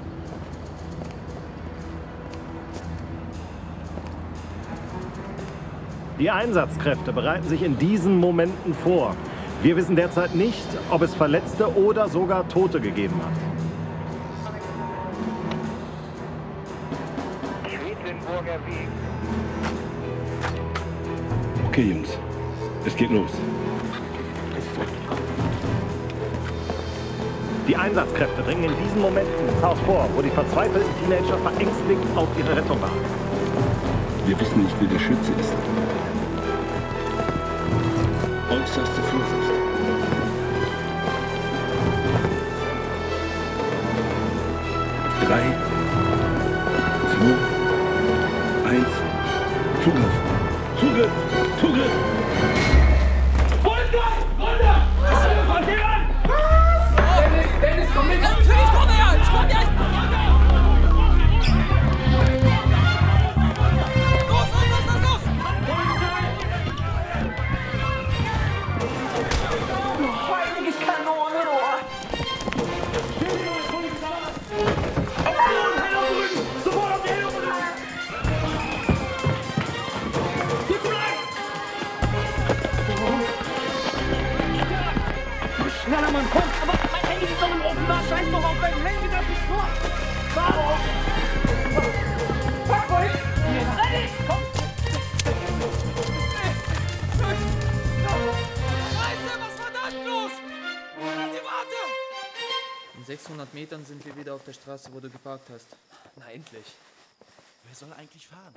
Die Einsatzkräfte bereiten sich in diesen Momenten vor. Wir wissen derzeit nicht, ob es Verletzte oder sogar Tote gegeben hat. Quedlinburger Weg. Okay, Jungs, es geht los. Die Einsatzkräfte dringen in diesen Momenten ins Haus vor, wo die verzweifelten Teenager verängstigt auf ihre Rettung warten. Wir wissen nicht, wie der Schütze ist. Äußerste Vorsicht. Drei, zwei, eins, Zugriff. Zugriff! Zugriff! Polizei! Runter! Was? Geh an! Was? Dennis, Dennis, komm mit! Natürlich, komm her! Ich komm gleich! Los, los, los, los, los! Du heiliges Kanonenrohr! Sofort auf die Hände! Schneller, Mann, komm! Aber mein Handy ist doch im Ofen da! Scheiß doch auf dein Handy, das ist vor! Warum? Fuck, wohin? Ready! Komm! Scheiße, was war das los? Die warte! In sechshundert Metern sind wir wieder auf der Straße, wo du geparkt hast. Na endlich. Wer soll eigentlich fahren?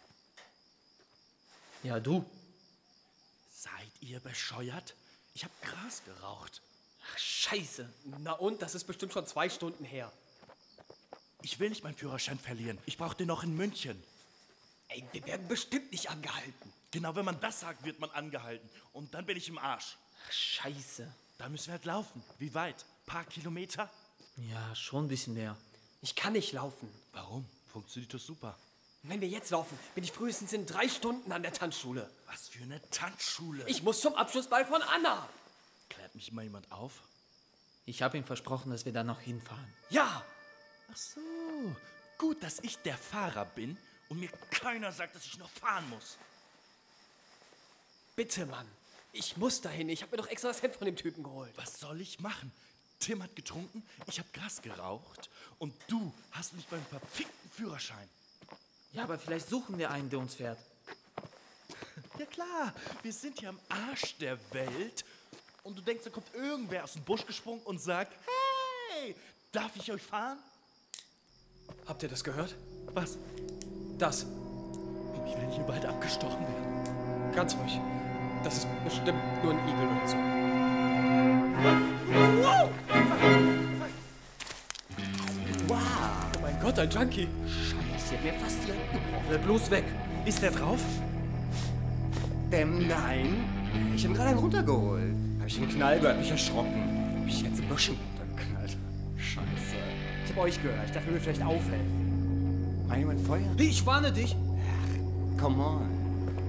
Ja, du. Seid ihr bescheuert? Ich hab Gras geraucht. Ach, scheiße. Na und? Das ist bestimmt schon zwei Stunden her. Ich will nicht meinen Führerschein verlieren. Ich brauch den noch in München. Ey, wir werden bestimmt nicht angehalten. Genau, wenn man das sagt, wird man angehalten. Und dann bin ich im Arsch. Ach, scheiße. Da müssen wir halt laufen. Wie weit? Paar Kilometer? Ja, schon ein bisschen mehr. Ich kann nicht laufen. Warum? Funktioniert das super. Wenn wir jetzt laufen, bin ich frühestens in drei Stunden an der Tanzschule. Was für eine Tanzschule? Ich muss zum Abschlussball von Anna. Klärt mich mal jemand auf? Ich habe ihm versprochen, dass wir da noch hinfahren. Ja! Ach so. Gut, dass ich der Fahrer bin und mir keiner sagt, dass ich noch fahren muss. Bitte, Mann. Ich muss dahin. Ich habe mir doch extra das Hemd von dem Typen geholt. Was soll ich machen? Tim hat getrunken, ich habe Gras geraucht und du hast nicht beim verfickten Führerschein. Ja, aber vielleicht suchen wir einen, der uns fährt. Ja klar, wir sind hier am Arsch der Welt und du denkst, da kommt irgendwer aus dem Busch gesprungen und sagt, hey, darf ich euch fahren? Habt ihr das gehört? Was? Das. Ich will hier bald abgestochen werden. Ganz ruhig. Das ist bestimmt nur ein Igel oder so. Wow! Wow! Oh mein Gott, ein Junkie! Scheiße, mir fast die Hand gebrochen. Bleib bloß weg! Ist der drauf? Ähm, nein. Ich hab ihn gerade einen runtergeholt. Hab ich einen Knall gehört, mich erschrocken. Hab ich jetzt ein Büschen runtergeknallt. Scheiße. Ich hab euch gehört. Ich dachte, wir würden vielleicht aufhelfen. Mal jemand Feuer? Ich warne dich! Ach, come on.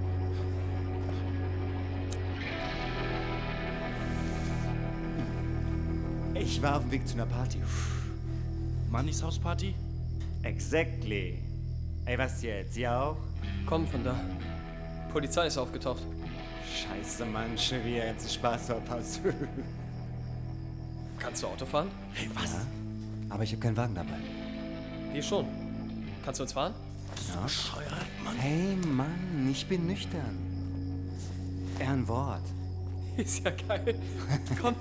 Ich war auf dem Weg zu einer Party. Mannys Hausparty? Exactly. Ey, was jetzt? Ihr auch? Komm von da. Polizei ist aufgetaucht. Scheiße, Mann. Schon wieder jetzt einen Spaß verpasst. Kannst du Auto fahren? Hey, was? Ja, aber ich habe keinen Wagen dabei. Wir schon. Kannst du uns fahren? Ja. Bescheuert, Mann. Hey, Mann. Ich bin nüchtern. Eher ein Wort. Ist ja geil. Komm.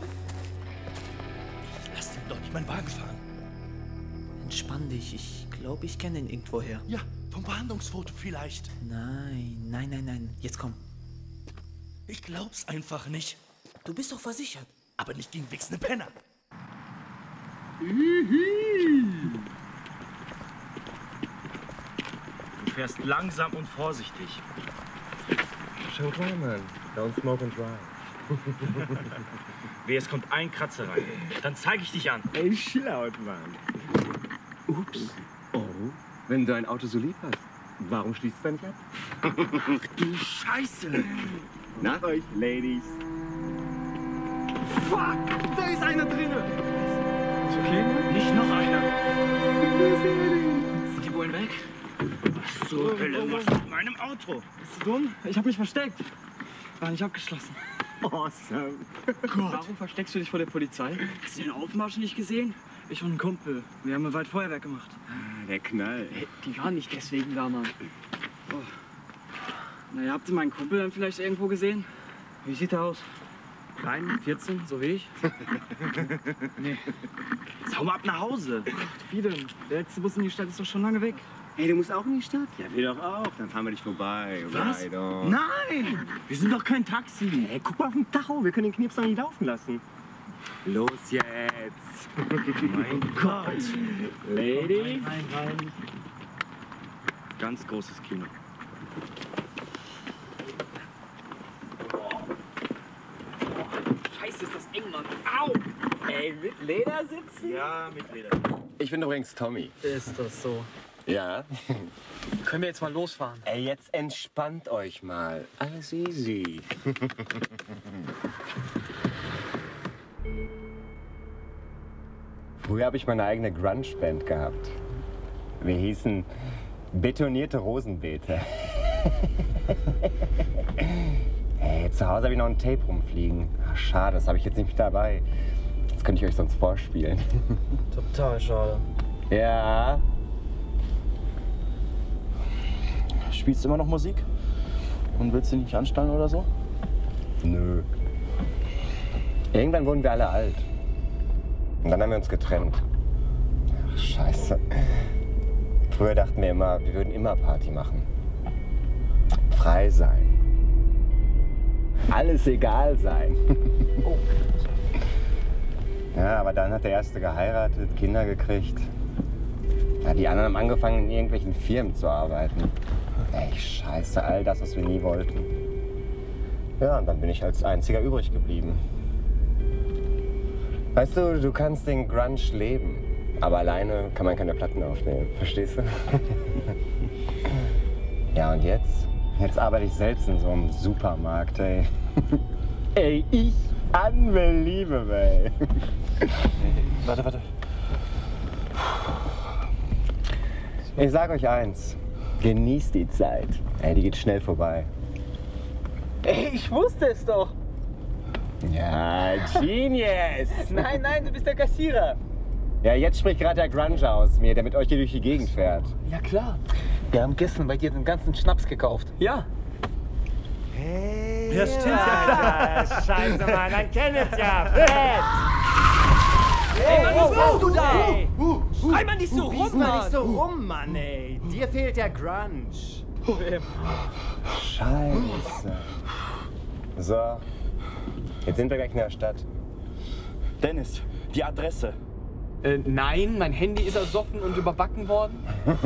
Lass den doch nicht meinen Wagen fahren. Entspann dich, ich glaube, ich kenne ihn irgendwoher. Ja, vom Behandlungsfoto vielleicht. Nein, nein, nein, nein. Jetzt komm. Ich glaub's einfach nicht. Du bist doch versichert. Aber nicht gegen wichsende Penner. Du fährst langsam und vorsichtig. Schon klar, Mann. Don't smoke and drive. Wehe, es kommt ein Kratzer rein. Dann zeige ich dich an. Ey, chill out, Mann. Ups. Oh, wenn du ein Auto so lieb hast, warum schließt es dann nicht ab? Ach du Scheiße. Nach euch, Ladies. Fuck, da ist einer drin. Ist okay? Nicht noch einer. Sind die Bullen weg? Was zur Hölle machst du mit meinem Auto? Bist du dumm? Ich hab mich versteckt. War nicht abgeschlossen. Awesome. Warum versteckst du dich vor der Polizei? Hast du den Aufmarsch nicht gesehen? Ich und ein Kumpel. Wir haben im Wald Feuerwerk gemacht. Der Knall. Hey, die waren nicht deswegen da, Mann. Oh. Naja, habt ihr meinen Kumpel dann vielleicht irgendwo gesehen? Wie sieht er aus? Klein, vierzehn, so wie ich? Nee. Jetzt hau mal ab nach Hause. Wie denn? Der letzte Bus in die Stadt ist doch schon lange weg. Hey, du musst auch in die Stadt? Ja, wir doch auch. Dann fahren wir dich vorbei. Was? Right on. Nein! Wir sind doch kein Taxi. Hey, guck mal auf den Tacho. Wir können den Knips noch nicht laufen lassen. Los jetzt. Mein Gott. Ladies. Rein, rein, rein. Ganz großes Kino. Scheiße, ist das eng, Mann. Au! Ey, mit Leder sitzen? Ja, mit Leder. Ich bin übrigens Tommy. Ist das so? Ja. Können wir jetzt mal losfahren? Ey, jetzt entspannt euch mal. Alles easy. Früher habe ich meine eigene Grunge-Band gehabt. Wir hießen Betonierte Rosenbeete. Ey, zu Hause habe ich noch ein Tape rumfliegen. Ach, schade, das habe ich jetzt nicht mit dabei. Das könnte ich euch sonst vorspielen. Total schade. Ja. Spielst du immer noch Musik? Und willst du dich nicht anstellen oder so? Nö. Irgendwann wurden wir alle alt. Und dann haben wir uns getrennt. Ach, scheiße. Früher dachten wir immer, wir würden immer Party machen. Frei sein. Alles egal sein. Oh. Ja, aber dann hat der Erste geheiratet, Kinder gekriegt. Ja, die anderen haben angefangen, in irgendwelchen Firmen zu arbeiten. Ey, scheiße, all das, was wir nie wollten. Ja, und dann bin ich als Einziger übrig geblieben. Weißt du, du kannst den Grunge leben, aber alleine kann man keine Platten aufnehmen. Verstehst du? Ja, und jetzt? Jetzt arbeite ich selbst in so einem Supermarkt, ey. Ey, ich unbelievable, ey. Warte, warte. Ich sag euch eins, genießt die Zeit. Ey, die geht schnell vorbei. Ey, ich wusste es doch. Ja, Genius! Nein, nein, du bist der Kassierer. Ja, jetzt spricht gerade der Grunge aus mir, der mit euch hier durch die Gegend fährt. Ja, klar. Wir haben gestern bei dir den ganzen Schnaps gekauft. Ja. Hey, ja, stimmt, ja klar. Scheiße, Mann, dann kenn ich's ja. Ey, Mann, was machst du da? Hey, uh, uh, Schrei mal nicht so uh, rum, mal Mann. nicht so rum, Mann, ey. Dir fehlt der Grunge. Scheiße. So, jetzt sind wir gleich in der Stadt. Dennis, die Adresse. Äh, nein, mein Handy ist ersoffen und überbacken worden.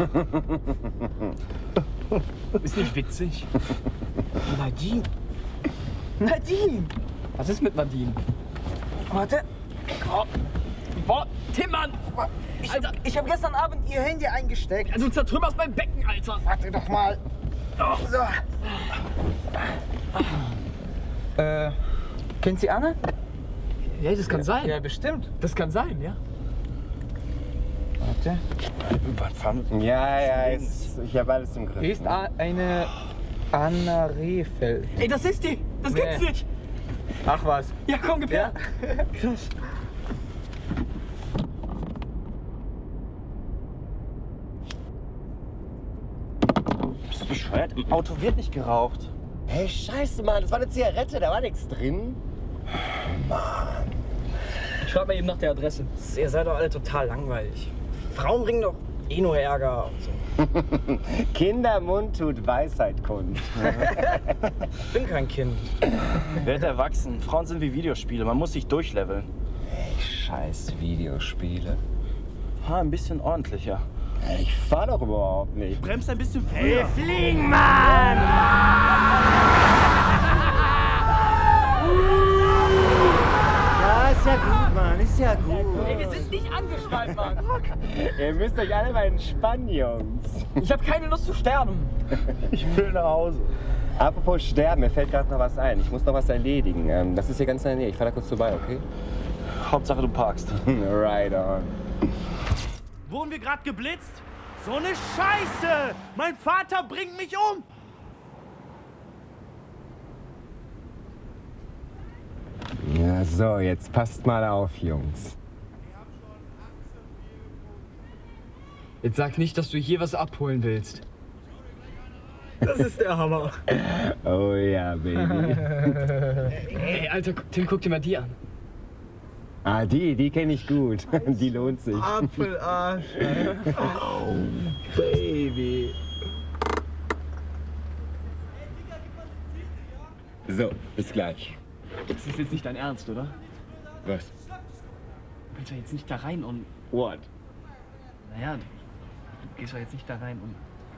Ist nicht witzig. Nadine. Nadine. Was ist mit Nadine? Warte. Oh. Boah, Timmern! Ich hab, ich hab gestern Abend ihr Handy eingesteckt. Also zertrümmerst mein Becken, Alter. Warte doch mal. Oh. So. Äh, kennt sie Anne? Ja, das kann ja, sein. Ja, bestimmt. Das kann sein, ja. Warte. Wann fahren wir? Ja, ja, ist, ich habe alles im Griff. Hier ist ne? eine Anna Rehfeld. Ey, das ist die! Das gibt's Nee. nicht! Ach was. Ja, komm, gib her! Krass. Bist du bescheuert? Im Auto wird nicht geraucht. Hey, scheiße, Mann, das war eine Zigarette, da war nichts drin. Mann. Ich frag mal eben nach der Adresse. Ihr seid doch alle total langweilig. Frauen bringen doch eh nur Ärger und so. Kindermund tut Weisheit kund. Ich bin kein Kind. Werd erwachsen. Frauen sind wie Videospiele. Man muss sich durchleveln. Ey, scheiß Videospiele. Ha, ein bisschen ordentlicher. Ich fahr doch überhaupt nicht. Bremst ein bisschen früher. Hey, fliegen, Mann! Ja, ist ja gut, Mann. Ist ja gut. Ey, wir sind nicht angeschnallt, Mann. Ihr müsst euch alle mal entspannen, Jungs. Ich habe keine Lust zu sterben. Ich will nach Hause. Apropos sterben, mir fällt gerade noch was ein. Ich muss noch was erledigen. Ähm, das ist hier ganz in der Nähe. Ich fahr da kurz vorbei, okay? Hauptsache du parkst. Right on. Wurden wir gerade geblitzt? So eine Scheiße! Mein Vater bringt mich um! Ja, so, jetzt passt mal auf, Jungs. Jetzt sag nicht, dass du hier was abholen willst. Das ist der Hammer. Oh ja, Baby. Ey, Alter, Tim, guck dir mal die an. Ah, die, die kenne ich gut. Die lohnt sich. Apfelarsch. Oh, Baby. So, bis gleich. Das ist jetzt nicht dein Ernst, oder? Was? Du willst doch jetzt nicht da rein und... What? Naja, du gehst doch jetzt nicht da rein und...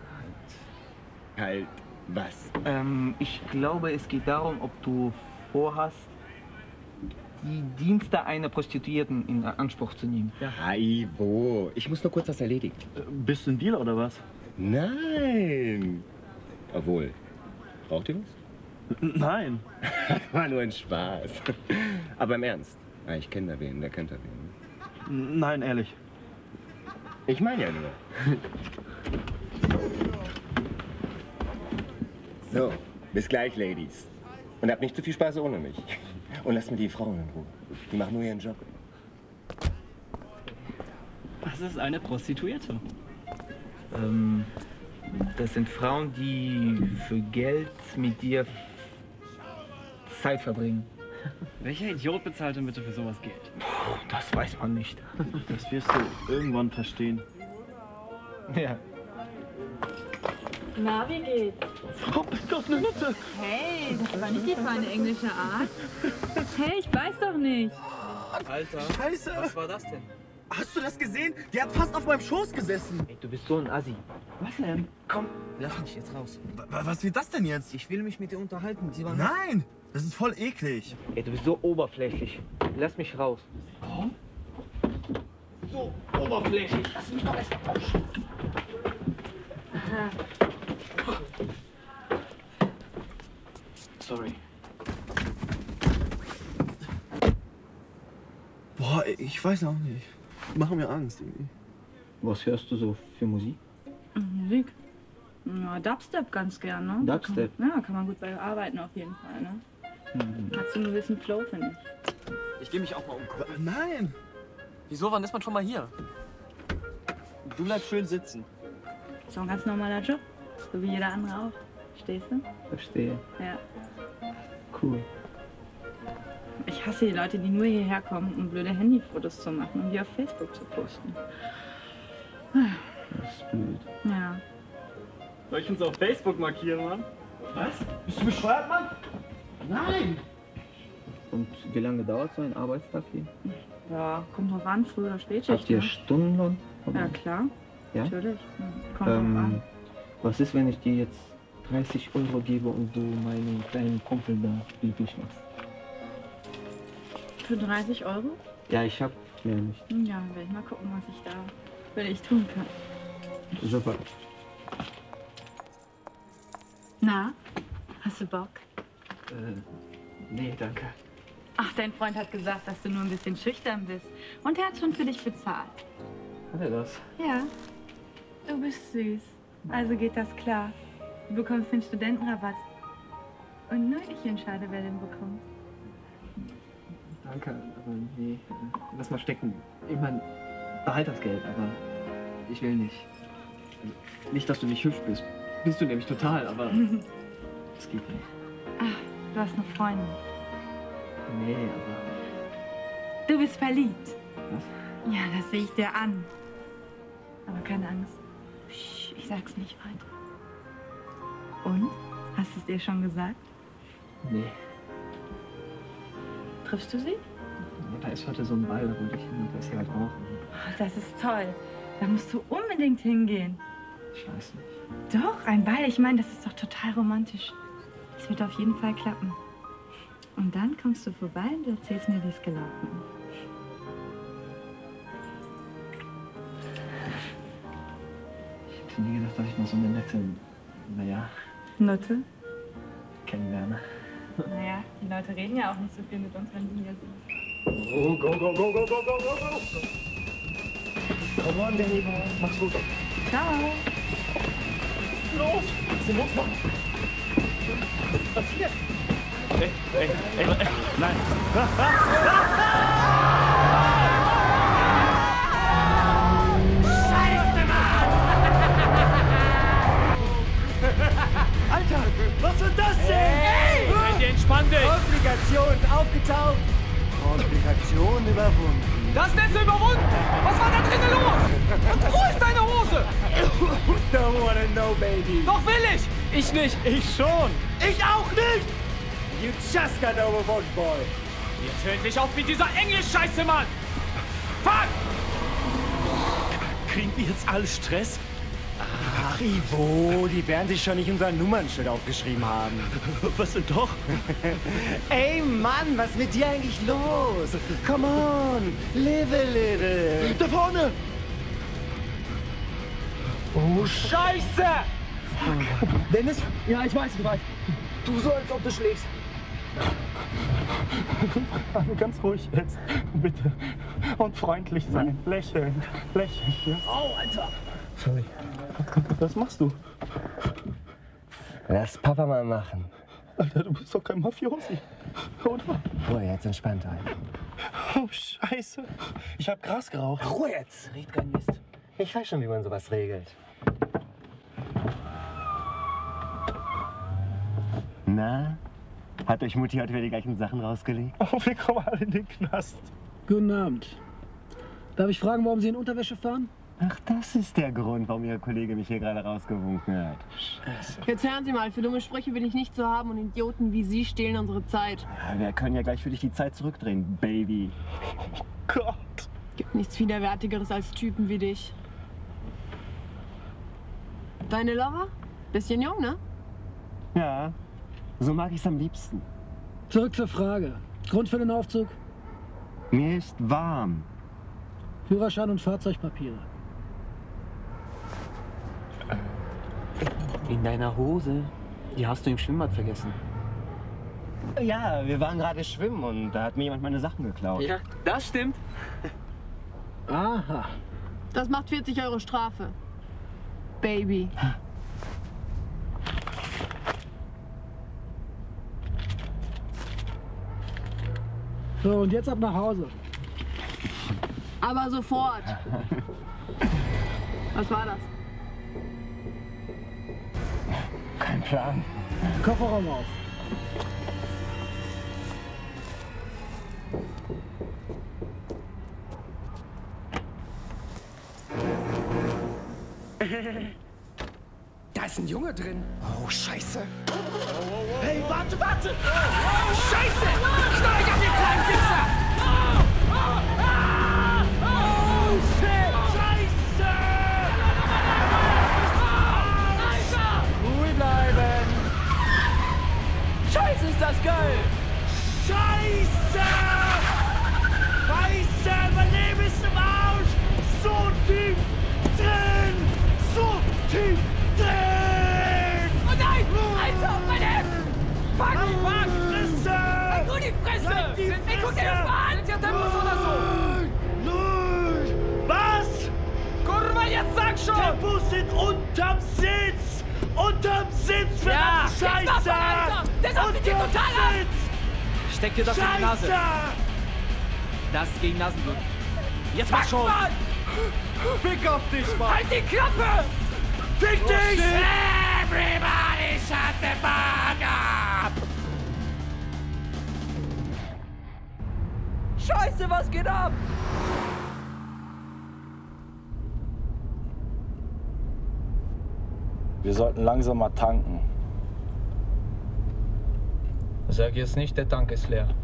Halt, was? Ähm, ich glaube, es geht darum, ob du vorhast, die Dienste einer Prostituierten in Anspruch zu nehmen. Ja. Hi, wo? Ich muss nur kurz was erledigen. Bist du ein Dealer oder was? Nein. Obwohl, braucht ihr was? Nein. War nur ein Spaß. Aber im Ernst. Ah, ich kenne da wen, der kennt da wen. Nein, ehrlich. Ich meine ja nur. So, bis gleich, Ladies. Und habt nicht zu viel Spaß ohne mich. Und lasst mir die Frauen in Ruhe. Die machen nur ihren Job. Was ist eine Prostituierte? Ähm, das sind Frauen, die für Geld mit dir Zeit verbringen. Welcher Idiot bezahlt denn bitte für sowas Geld? Das weiß man nicht. Das wirst du irgendwann verstehen. Ja. Na, wie geht's? Oh mein Gott, eine Nutte! Hey, das war nicht die feine englische Art. Hey, ich weiß doch nicht. Alter, Scheiße! was war das denn? Hast du das gesehen? Der hat fast auf meinem Schoß gesessen. Ey, du bist so ein Assi. Was denn? Komm, lass mich jetzt raus. W was wird das denn jetzt? Ich will mich mit dir unterhalten. Sie war Nein! Das ist voll eklig. Ey, du bist so oberflächlich. Lass mich raus. Warum? So oberflächlich. Lass mich doch erst raus. Sorry. Boah, ich weiß auch nicht. Machen mir Angst irgendwie. Was hörst du so für Musik? Musik? Ja, Dubstep ganz gern, ne? Dubstep? Ja, kann man gut bei arbeiten auf jeden Fall, ne? Mhm. Hat so einen gewissen Flow, finde ich. Ich gehe mich auch mal umgucken. Nein! Wieso? Wann ist man schon mal hier? Du bleibst schön sitzen. Ist auch ein ganz normaler Job. So wie jeder andere auch. Verstehst du? Verstehe. Ja. Cool. Ich hasse die Leute, die nur hierher kommen, um blöde Handyfotos zu machen und die auf Facebook zu posten. Das ist blöd. Ja. Soll ich uns auf Facebook markieren, Mann? Was? Bist du bescheuert, Mann? Nein! Und wie lange dauert so ein Arbeitstag hier? Ja, kommt drauf an, Früh- oder Spätschicht. Habt ihr ne? Stundenlohn? Ja, klar. Ja? Natürlich. Kommt drauf Ähm, an. was ist, wenn ich dir jetzt dreißig Euro gebe und du meinen kleinen Kumpel da glücklich machst? Für dreißig Euro? Ja, ich hab mehr nicht. Ja, werde ich mal gucken, was ich da für dich tun kann. Super. Na, hast du Bock? Äh, nee, danke. Ach, dein Freund hat gesagt, dass du nur ein bisschen schüchtern bist. Und er hat schon für dich bezahlt. Hat er das? Ja. Du bist süß. Also geht das klar. Du bekommst den Studentenrabatt. Und nur ich entscheide, wer den bekommt. Danke, aber nee. Lass mal stecken. Ich mein, behalt das Geld, aber ich will nicht. Also, nicht, dass du nicht hübsch bist. Bist du nämlich total, aber das geht nicht. Ach, du hast eine Freundin. Nee, aber... Du bist verliebt. Was? Ja, das sehe ich dir an. Aber keine Angst. Psch, ich sag's nicht weiter. Und? Hast du es ihr schon gesagt? Nee. Triffst du sie? Da ist heute so ein Ball, da wollte ich hin und da ist sie halt auch. Ach, das ist toll. Da musst du unbedingt hingehen. Ich weiß nicht. Doch, ein Ball. Ich meine, das ist doch total romantisch. Es wird auf jeden Fall klappen. Und dann kommst du vorbei und du erzählst mir, wie es gelaufen ist. Ich hätte nie gedacht, dass ich mal so eine nette, naja, Nutte? kennenlerne. Naja, die Leute reden ja auch nicht so viel mit uns, wenn sie hier sind. Oh, go, go, go, go, go, go, go, go! Come on, Danny, mach's gut. Ciao. Was ist los? Was ist denn los, Mann? Was ist passiert? Ey, ey, ey, ey, nein. Scheiße, Mann! Alter, was wird das denn? Ey! Hey, entspann dich! Komplikation aufgetaucht. Komplikation überwunden. Das nennst du überwunden? Was war da drinnen los? Und wo ist deine Hose? Don't wanna know, baby. Doch will ich! Ich nicht! Ich schon! Ich auch nicht! You just got overboard, boy. Jetzt hör endlich auf mit dieser Englisch-Scheiße, Mann! Fuck! Kriegen wir jetzt alle Stress? Ach, Ivo, die werden sich schon nicht unser Nummernschild aufgeschrieben haben. Was denn doch? Ey, Mann, was ist mit dir eigentlich los? Come on, live a little. Da vorne! Oh, Scheiße! Fuck. Dennis? Ja, ich weiß, ich weiß. Du so, als ob du schläfst. Also ganz ruhig jetzt, bitte. Und freundlich sein. Lächeln. Lächeln. Ja? Au, Alter! Sorry. Was machst du? Lass Papa mal machen. Alter, du bist doch kein Mafiosi, oder? Ruhe, jetzt entspannt euch. Oh, Scheiße. Ich hab Gras geraucht. Ruhe jetzt! Red kein Mist. Ich weiß schon, wie man sowas regelt. Na? Hat euch Mutti heute wieder die gleichen Sachen rausgelegt? Oh, wir kommen alle in den Knast. Guten Abend. Darf ich fragen, warum Sie in Unterwäsche fahren? Ach, das ist der Grund, warum Ihr Kollege mich hier gerade rausgewunken hat. Scheiße. Jetzt hören Sie mal, für dumme Sprüche bin ich nicht zu haben und Idioten wie Sie stehlen unsere Zeit. Ja, wir können ja gleich für dich die Zeit zurückdrehen, Baby. Oh Gott. Gibt nichts Widerwärtigeres als Typen wie dich. Deine Laura? Bisschen jung, ne? Ja, so mag ich's am liebsten. Zurück zur Frage. Grund für den Aufzug? Mir ist warm. Führerschein und Fahrzeugpapiere. In deiner Hose? Die hast du im Schwimmbad vergessen. Ja, wir waren gerade schwimmen und da hat mir jemand meine Sachen geklaut. Ja, das stimmt. Aha. Das macht vierzig Euro Strafe. Baby. So, und jetzt ab nach Hause. Aber sofort. Was war das? Kein Plan. Kofferraum auf. Da ist ein Junge drin. Oh, Scheiße. Hey, warte, warte! Oh, Scheiße! Schnell dich auf, ihr kleinen Wichser! Oh, oh, ah, oh, shit! Scheiße! Alter! Ruhig bleiben. Scheiße, ist das geil! Scheiße! Scheiße! Mein Leben ist im Arsch! So tief drin! So tief drin! Oh nein! Alter, mein Hemd! Fuck! Fuck! Fresse! Ey, du die Fresse! Halt die Ey, guck dir Fresse! das mal an! Sind ja Tempos oder so! Ruhig! Was? Kurva, jetzt sag schon! Tempos sind unterm Sitz! Unterm Sitz, verdammte Ja, jetzt Scheiße! mach mal, Alter! Der saugt dich total ab! Steck dir das in die Nase. Scheiße! Das ist gegen Nasenblut. Jetzt mach schon! Mann! Fick auf dich, Mann! Halt die Klappe! Fick Oh, dich! shit. Everybody shut the fuck up! Scheiße, was geht ab? Wir sollten langsam mal tanken. Sag jetzt nicht, der Tank ist leer.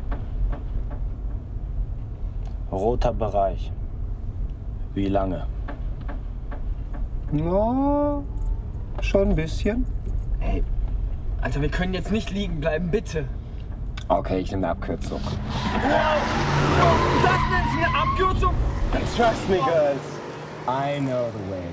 Roter Bereich. Wie lange? No, schon ein bisschen. Ey, Alter, wir können jetzt nicht liegen bleiben, bitte. Okay, ich nehme eine Abkürzung. Wow! Das nennst du eine Abkürzung? Trust me, girls. I know the way.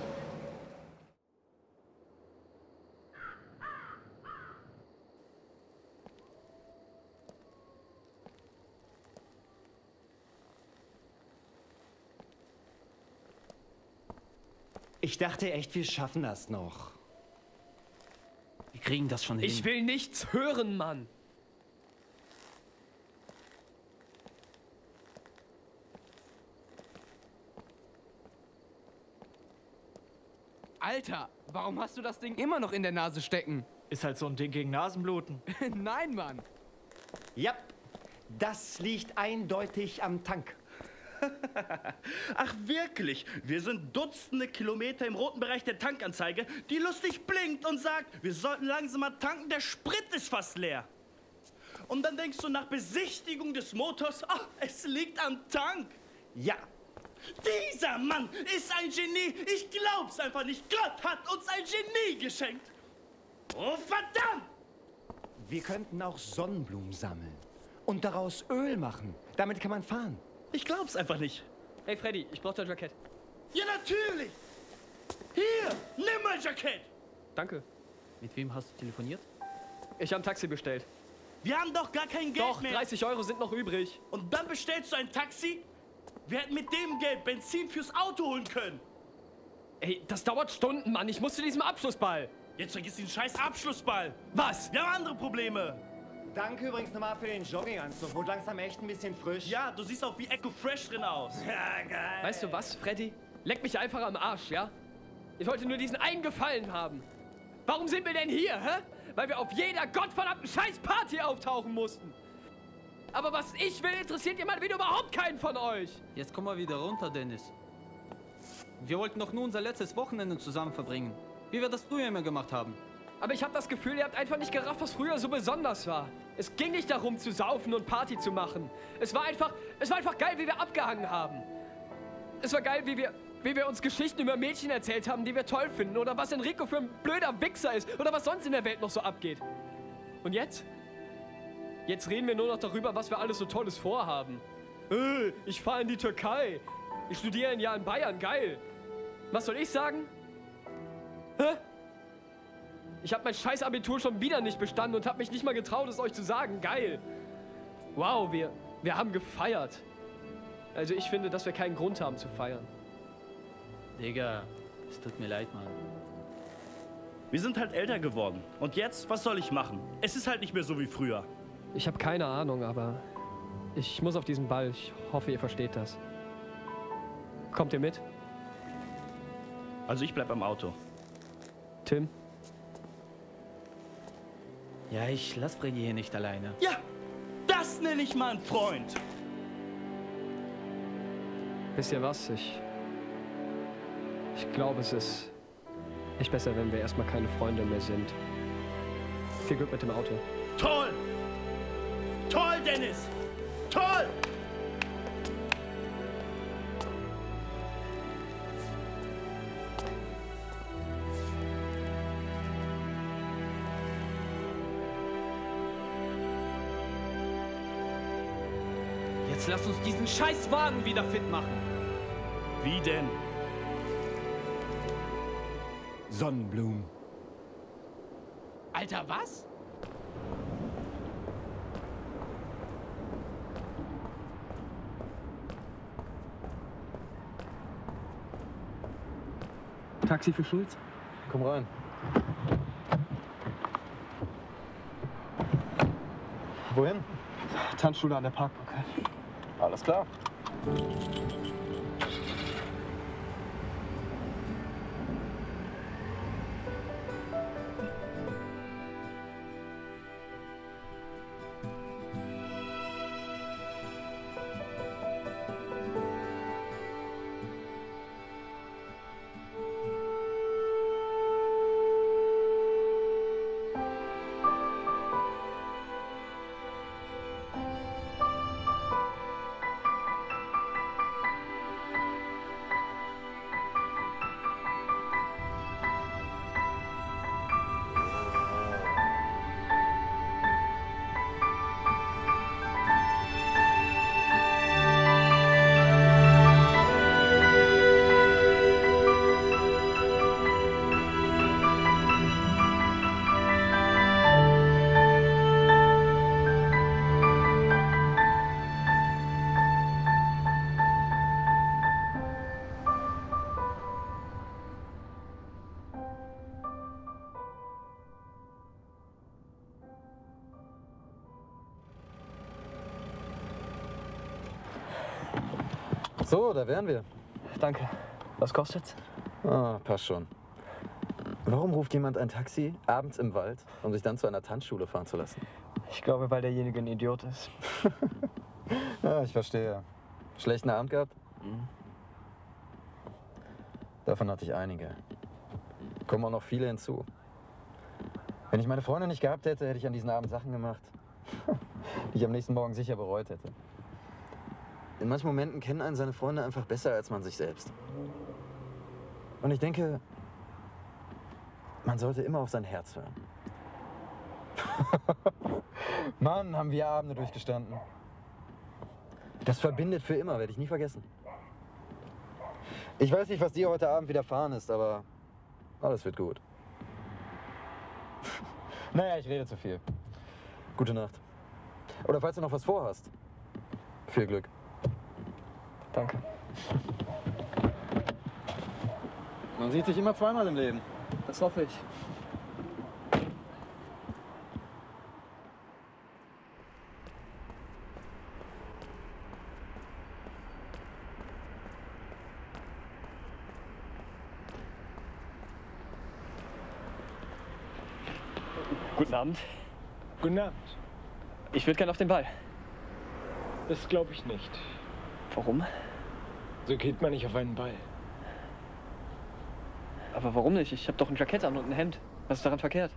Ich dachte echt, wir schaffen das noch. Wir kriegen das schon hin. Ich will nichts hören, Mann. Alter, warum hast du das Ding immer noch in der Nase stecken? Ist halt so ein Ding gegen Nasenbluten. Nein, Mann. Ja, das liegt eindeutig am Tank. Ach wirklich? Wir sind Dutzende Kilometer im roten Bereich der Tankanzeige, die lustig blinkt und sagt, wir sollten langsam mal tanken, der Sprit ist fast leer. Und dann denkst du nach Besichtigung des Motors, ach, es liegt am Tank. Ja, dieser Mann ist ein Genie. Ich glaub's einfach nicht. Gott hat uns ein Genie geschenkt. Oh, verdammt! Wir könnten auch Sonnenblumen sammeln und daraus Öl machen. Damit kann man fahren. Ich glaub's einfach nicht. Hey Freddy, ich brauch dein Jackett. Ja, natürlich. Hier, nimm mein Jackett. Danke. Mit wem hast du telefoniert? Ich habe ein Taxi bestellt. Wir haben doch gar kein Geld Doch, mehr. dreißig Euro sind noch übrig. Und dann bestellst du ein Taxi? Wir hätten mit dem Geld Benzin fürs Auto holen können. Ey, das dauert Stunden, Mann. Ich muss zu diesem Abschlussball. Jetzt vergiss den scheiß Abschlussball. Was? Wir haben andere Probleme. Danke übrigens nochmal für den Jogginganzug. Wurde langsam echt ein bisschen frisch. Ja, du siehst auch wie Echo Fresh drin aus. Ja, geil. Weißt du was, Freddy? Leck mich einfach am Arsch, ja? Ich wollte nur diesen einen Gefallen haben. Warum sind wir denn hier, hä? Weil wir auf jeder gottverdammten Scheiß-Party auftauchen mussten. Aber was ich will, interessiert ihr mal wieder überhaupt keinen von euch. Jetzt komm mal wieder runter, Dennis. Wir wollten doch nur unser letztes Wochenende zusammen verbringen. Wie wir das früher immer gemacht haben. Aber ich habe das Gefühl, ihr habt einfach nicht gerafft, was früher so besonders war. Es ging nicht darum, zu saufen und Party zu machen. Es war einfach, es war einfach geil, wie wir abgehangen haben. Es war geil, wie wir, wie wir uns Geschichten über Mädchen erzählt haben, die wir toll finden. Oder was Enrico für ein blöder Wichser ist. Oder was sonst in der Welt noch so abgeht. Und jetzt? Jetzt reden wir nur noch darüber, was wir alles so Tolles vorhaben. Äh, ich fahre in die Türkei. Ich studiere ein Jahr in Bayern. Geil. Was soll ich sagen? Hä? Ich habe mein scheiß Abitur schon wieder nicht bestanden und habe mich nicht mal getraut, es euch zu sagen. Geil. Wow, wir, wir haben gefeiert. Also ich finde, dass wir keinen Grund haben zu feiern. Digga, es tut mir leid, Mann. Wir sind halt älter geworden. Und jetzt, was soll ich machen? Es ist halt nicht mehr so wie früher. Ich habe keine Ahnung, aber ich muss auf diesen Ball. Ich hoffe, ihr versteht das. Kommt ihr mit? Also ich bleib am Auto. Tim? Ja, ich lass Freddy hier nicht alleine. Ja, das nenne ich mal einen Freund. Wisst ihr was? Ich... Ich glaube, es ist echt besser, wenn wir erstmal keine Freunde mehr sind. Viel Glück mit dem Auto. Toll! Toll, Dennis! Toll! Jetzt lass uns diesen Scheißwagen wieder fit machen. Wie denn? Sonnenblumen. Alter, was? Taxi für Schulz? Komm rein. Wohin? Tanzschule an der Parkbank. Alles klar. So, da wären wir. Danke. Was kostet's? Ah, passt schon. Warum ruft jemand ein Taxi abends im Wald, um sich dann zu einer Tanzschule fahren zu lassen? Ich glaube, weil derjenige ein Idiot ist. Ja, ich verstehe. Schlechten Abend gehabt? Mhm. Davon hatte ich einige. Kommen auch noch viele hinzu. Wenn ich meine Freundin nicht gehabt hätte, hätte ich an diesem Abend Sachen gemacht, die ich am nächsten Morgen sicher bereut hätte. In manchen Momenten kennen einen seine Freunde einfach besser als man sich selbst. Und ich denke, man sollte immer auf sein Herz hören. Mann, haben wir Abende durchgestanden. Das verbindet für immer, werde ich nie vergessen. Ich weiß nicht, was dir heute Abend widerfahren ist, aber alles wird gut. Naja, ich rede zu viel. Gute Nacht. Oder falls du noch was vorhast, viel Glück. Danke. Man sieht sich immer zweimal im Leben. Das hoffe ich. Guten Abend. Guten Abend. Ich würde gerne auf den Ball. Das glaube ich nicht. Warum? So geht man nicht auf einen Ball. Aber warum nicht? Ich habe doch ein Jackett an und ein Hemd. Was ist daran verkehrt?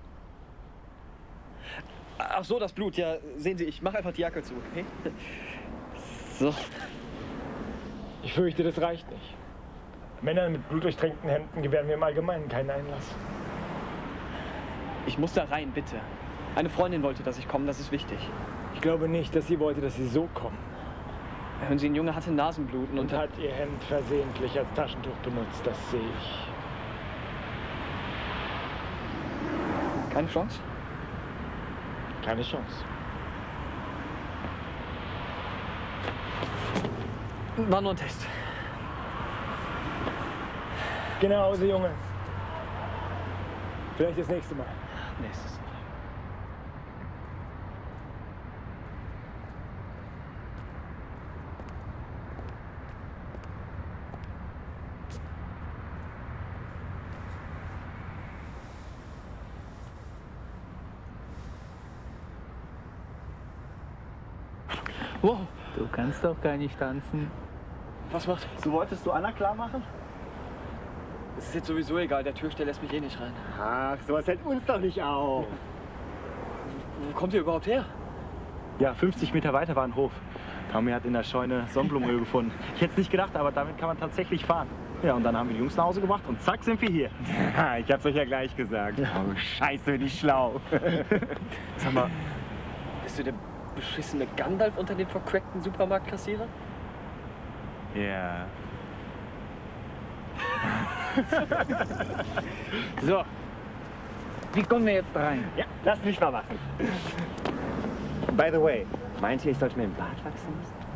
Ach so, das Blut. Ja, sehen Sie, ich mache einfach die Jacke zu, okay? So. Ich fürchte, das reicht nicht. Männer mit blutdurchtränkten Hemden gewähren mir im Allgemeinen keinen Einlass. Ich muss da rein, bitte. Eine Freundin wollte, dass ich komme, das ist wichtig. Ich glaube nicht, dass sie wollte, dass Sie so kommen. Hören Sie, ein Junge hatte Nasenbluten und, und hat ihr Hemd versehentlich als Taschentuch benutzt, das sehe ich. Keine Chance? Keine Chance. War nur ein Test. Geh nach Hause, Junge. Vielleicht das nächste Mal. Nächstes Mal. Wow. Du kannst doch gar nicht tanzen. Was macht? So wolltest du Anna klar machen? Es ist jetzt sowieso egal, der Türsteher lässt mich eh nicht rein. Ach, sowas hält uns doch nicht auf. Wo kommt ihr überhaupt her? Ja, fünfzig Meter weiter war ein Hof. Tommy hat in der Scheune Sonnenblumenöl gefunden. Ich hätte es nicht gedacht, aber damit kann man tatsächlich fahren. Ja, und dann haben wir die Jungs nach Hause gebracht und zack sind wir hier. Ich hab's euch ja gleich gesagt. Oh, scheiße, bin ich schlau. Sag mal, bist du der beschissene Gandalf unter den vercrackten Supermarktkassierern? Ja. So. Wie kommen wir jetzt rein? Ja, lass mich mal machen. By the way, meint ihr, ich sollte mir den Bart wachsen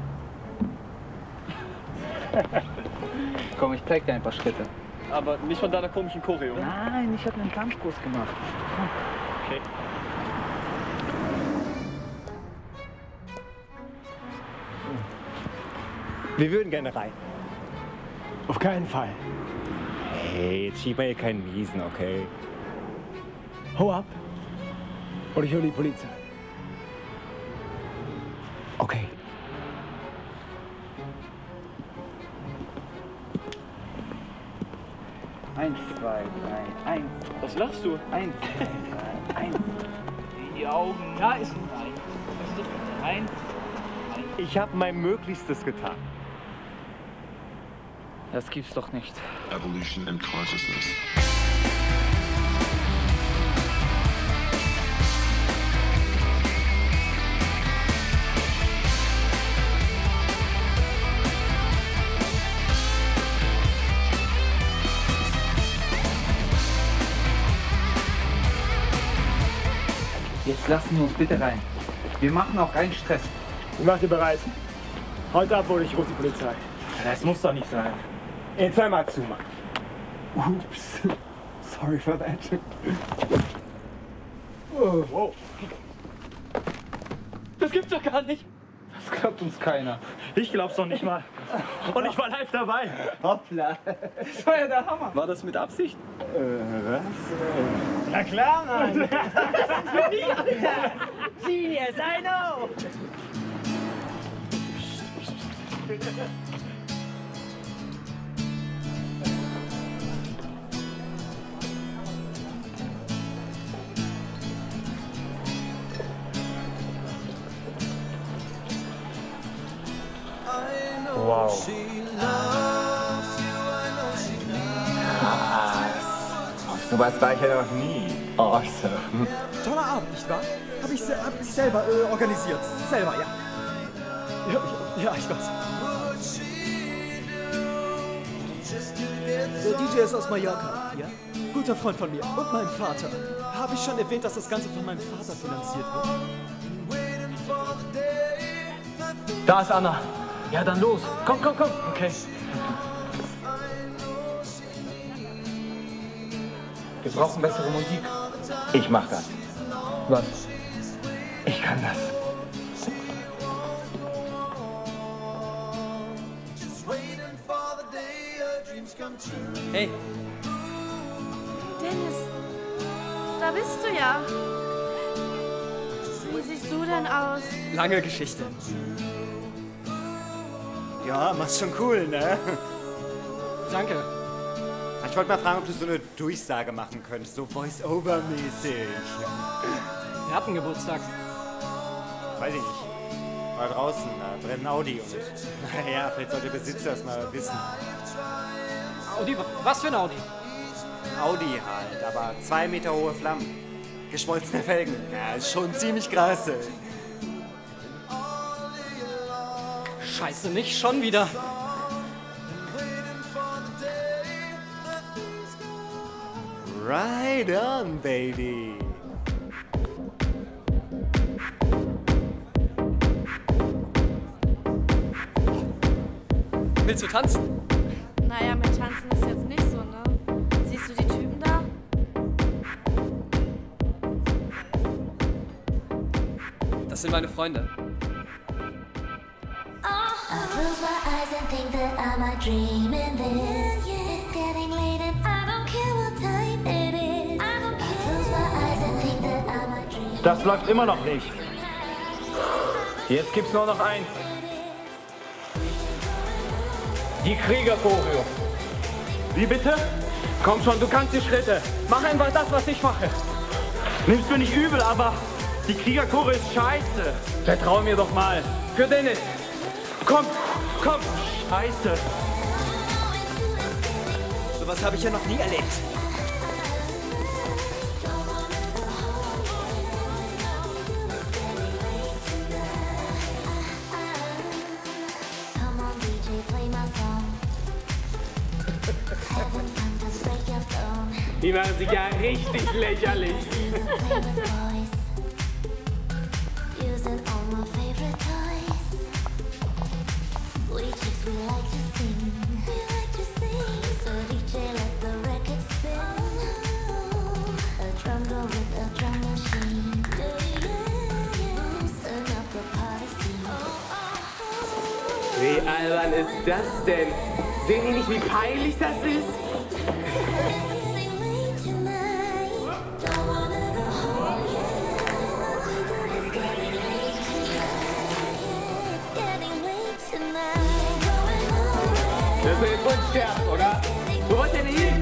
lassen? Komm, ich zeig dir ein paar Schritte. Aber nicht von deiner komischen Choreo. Nein, ich habe einen Tanzkurs gemacht. Komm. Okay. Wir würden gerne rein. Auf keinen Fall. Hey, jetzt schieb mal hier keinen Miesen, okay? Hau ab. Oder ich hole die Polizei. Okay. Eins, zwei, drei, eins. Was lachst du? Eins, zwei, drei, eins. Die Augen, da ist ein Eins. Das ist doch eins. Ich habe mein Möglichstes getan. Das gibt's doch nicht. Evolution and Consciousness. Jetzt lassen wir uns bitte rein. Wir machen auch keinen Stress. Ich mach dir bereit. Heute ab oder ich rufe die Polizei. Das muss doch nicht sein. Jetzt hör mal zu, Mann. Ups. Sorry for that. Oh. Wow. Das gibt's doch gar nicht. Das glaubt uns keiner. Ich glaub's doch nicht mal. Und ich war live dabei. Hoppla. Das war ja der Hammer. War das mit Absicht? Äh, was? Na klar, Mann. Genius, I know. Wow. Krass. Sowas war ich ja noch nie. Awesome. Toller Abend, nicht wahr? Hab ich, se hab ich selber äh, organisiert. Selber, ja. Ja, ja, ja, ich weiß. Der D J ist aus Mallorca, ja? Guter Freund von mir und mein Vater. Habe ich schon erwähnt, dass das Ganze von meinem Vater finanziert wird? Da ist Anna. Ja, dann los. Komm, komm, komm. Okay. Wir brauchen bessere Musik. Ich mach das. Was? Ich kann das. Hey. Dennis, da bist du ja. Wie siehst du denn aus? Lange Geschichte. Ja, machst schon cool, ne? Danke. Ich wollte mal fragen, ob du so eine Durchsage machen könntest, so Voice-Over-mäßig. Wir hatten Geburtstag. Weiß ich nicht. War draußen, da brennt ein Audi und... Naja, vielleicht sollte der Besitzer das mal wissen. Audi? Was für ein Audi? Audi halt, aber zwei Meter hohe Flammen. Geschmolzene Felgen. Ja, ist schon ziemlich krass, ey. Scheiße, nicht schon wieder. Right on, baby. Willst du tanzen? Naja, mit Tanzen ist jetzt nicht so, ne? Siehst du die Typen da? Das sind meine Freunde. I close my eyes and think that I'm a dream in this. It's getting late and I don't care what time it is. I don't care. I close my eyes and think that I'm a dream. Das läuft immer noch nicht. Jetzt gibt's nur noch eins. Die Krieger-Choreo. Wie bitte? Komm schon, du kannst die Schritte. Mach einfach das, was ich mache. Nimm's mir nicht übel, aber die Krieger-Choreo ist scheiße. Vertrau mir doch mal. Für Dennis. Komm, komm. Scheiße. Sowas habe ich ja noch nie erlebt. Come on, D J, play my song. Having fun, just break your phone. Die machen sich ja richtig lächerlich. Play with boys. Using all my favorite toys. We chicks, we like to sing. We like to sing. So D J, let the record spin. A drum go with a drum machine. Turn up the party scene. Wie albern ist das denn? Sehen die nicht, wie peinlich das ist? Das ist ein Wunschsterben, oder? Wo wollt ihr denn hin?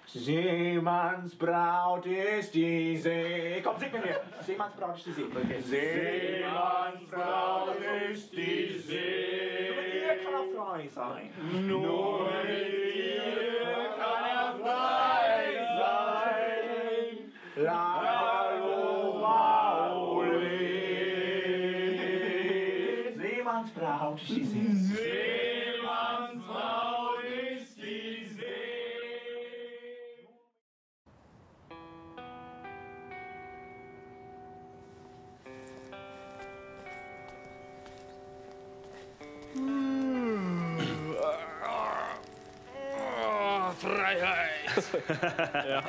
Seemannsbraut ist die See. Komm, sing mit mir. Seemannsbraut ist die See. Okay. Seemannsbraut ist die See. Nur mit ihr kann er frei sein. Nur mit ihr kann er frei sein. La, Seemannsbraut ist die See. Seemannsbraut ist die See. Oh, Freiheit! Ja.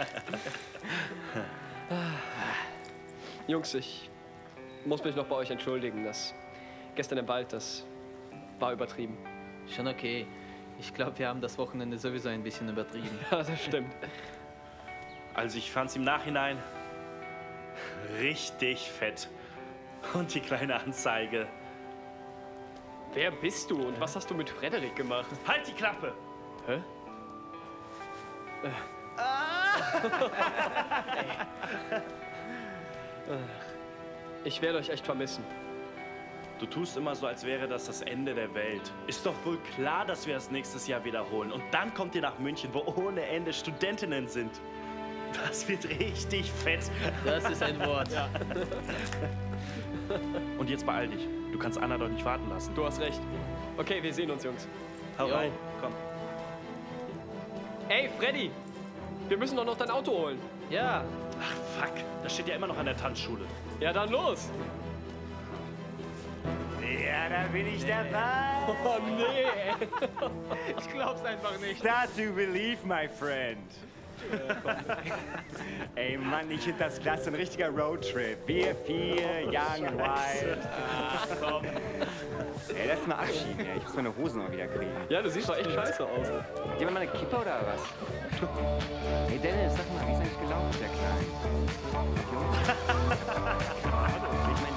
Jungs, ich muss mich noch bei euch entschuldigen, dass gestern im Wald, das war übertrieben. Schon okay. Ich glaube, wir haben das Wochenende sowieso ein bisschen übertrieben. Ja, das stimmt. Also ich fand's im Nachhinein richtig fett. Und die kleine Anzeige. Wer bist du und was hast du mit Frederik gemacht? Halt die Klappe! Hä? Ich werde euch echt vermissen. Du tust immer so, als wäre das das Ende der Welt. Ist doch wohl klar, dass wir das nächstes Jahr wiederholen. Und dann kommt ihr nach München, wo ohne Ende Studentinnen sind. Das wird richtig fett. Das ist ein Wort. Ja. Und jetzt beeil dich. Du kannst Anna doch nicht warten lassen. Du hast recht. Okay, wir sehen uns, Jungs. Hau Jo. rein, komm. Ey, Freddy! Wir müssen doch noch dein Auto holen. Ja. Ach, fuck. Das steht ja immer noch an der Tanzschule. Ja, dann los. Ja, da bin ich dabei. Oh, nee. Ich glaub's einfach nicht. Start to believe, my friend. Ey, Mann, ich finde das klasse. Ein richtiger Roadtrip. Wir vier, young and wild. Ach, komm. Ey, lass mal abschieben, ey. Ich muss meine Hosen mal wieder kriegen. Ja, du siehst doch echt scheiße aus. Hat jemand mal eine Kippe oder was? Hey, Dennis, sag mal, wie ist eigentlich gelaufen, der Kleine? Hallo, ich mein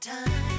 time.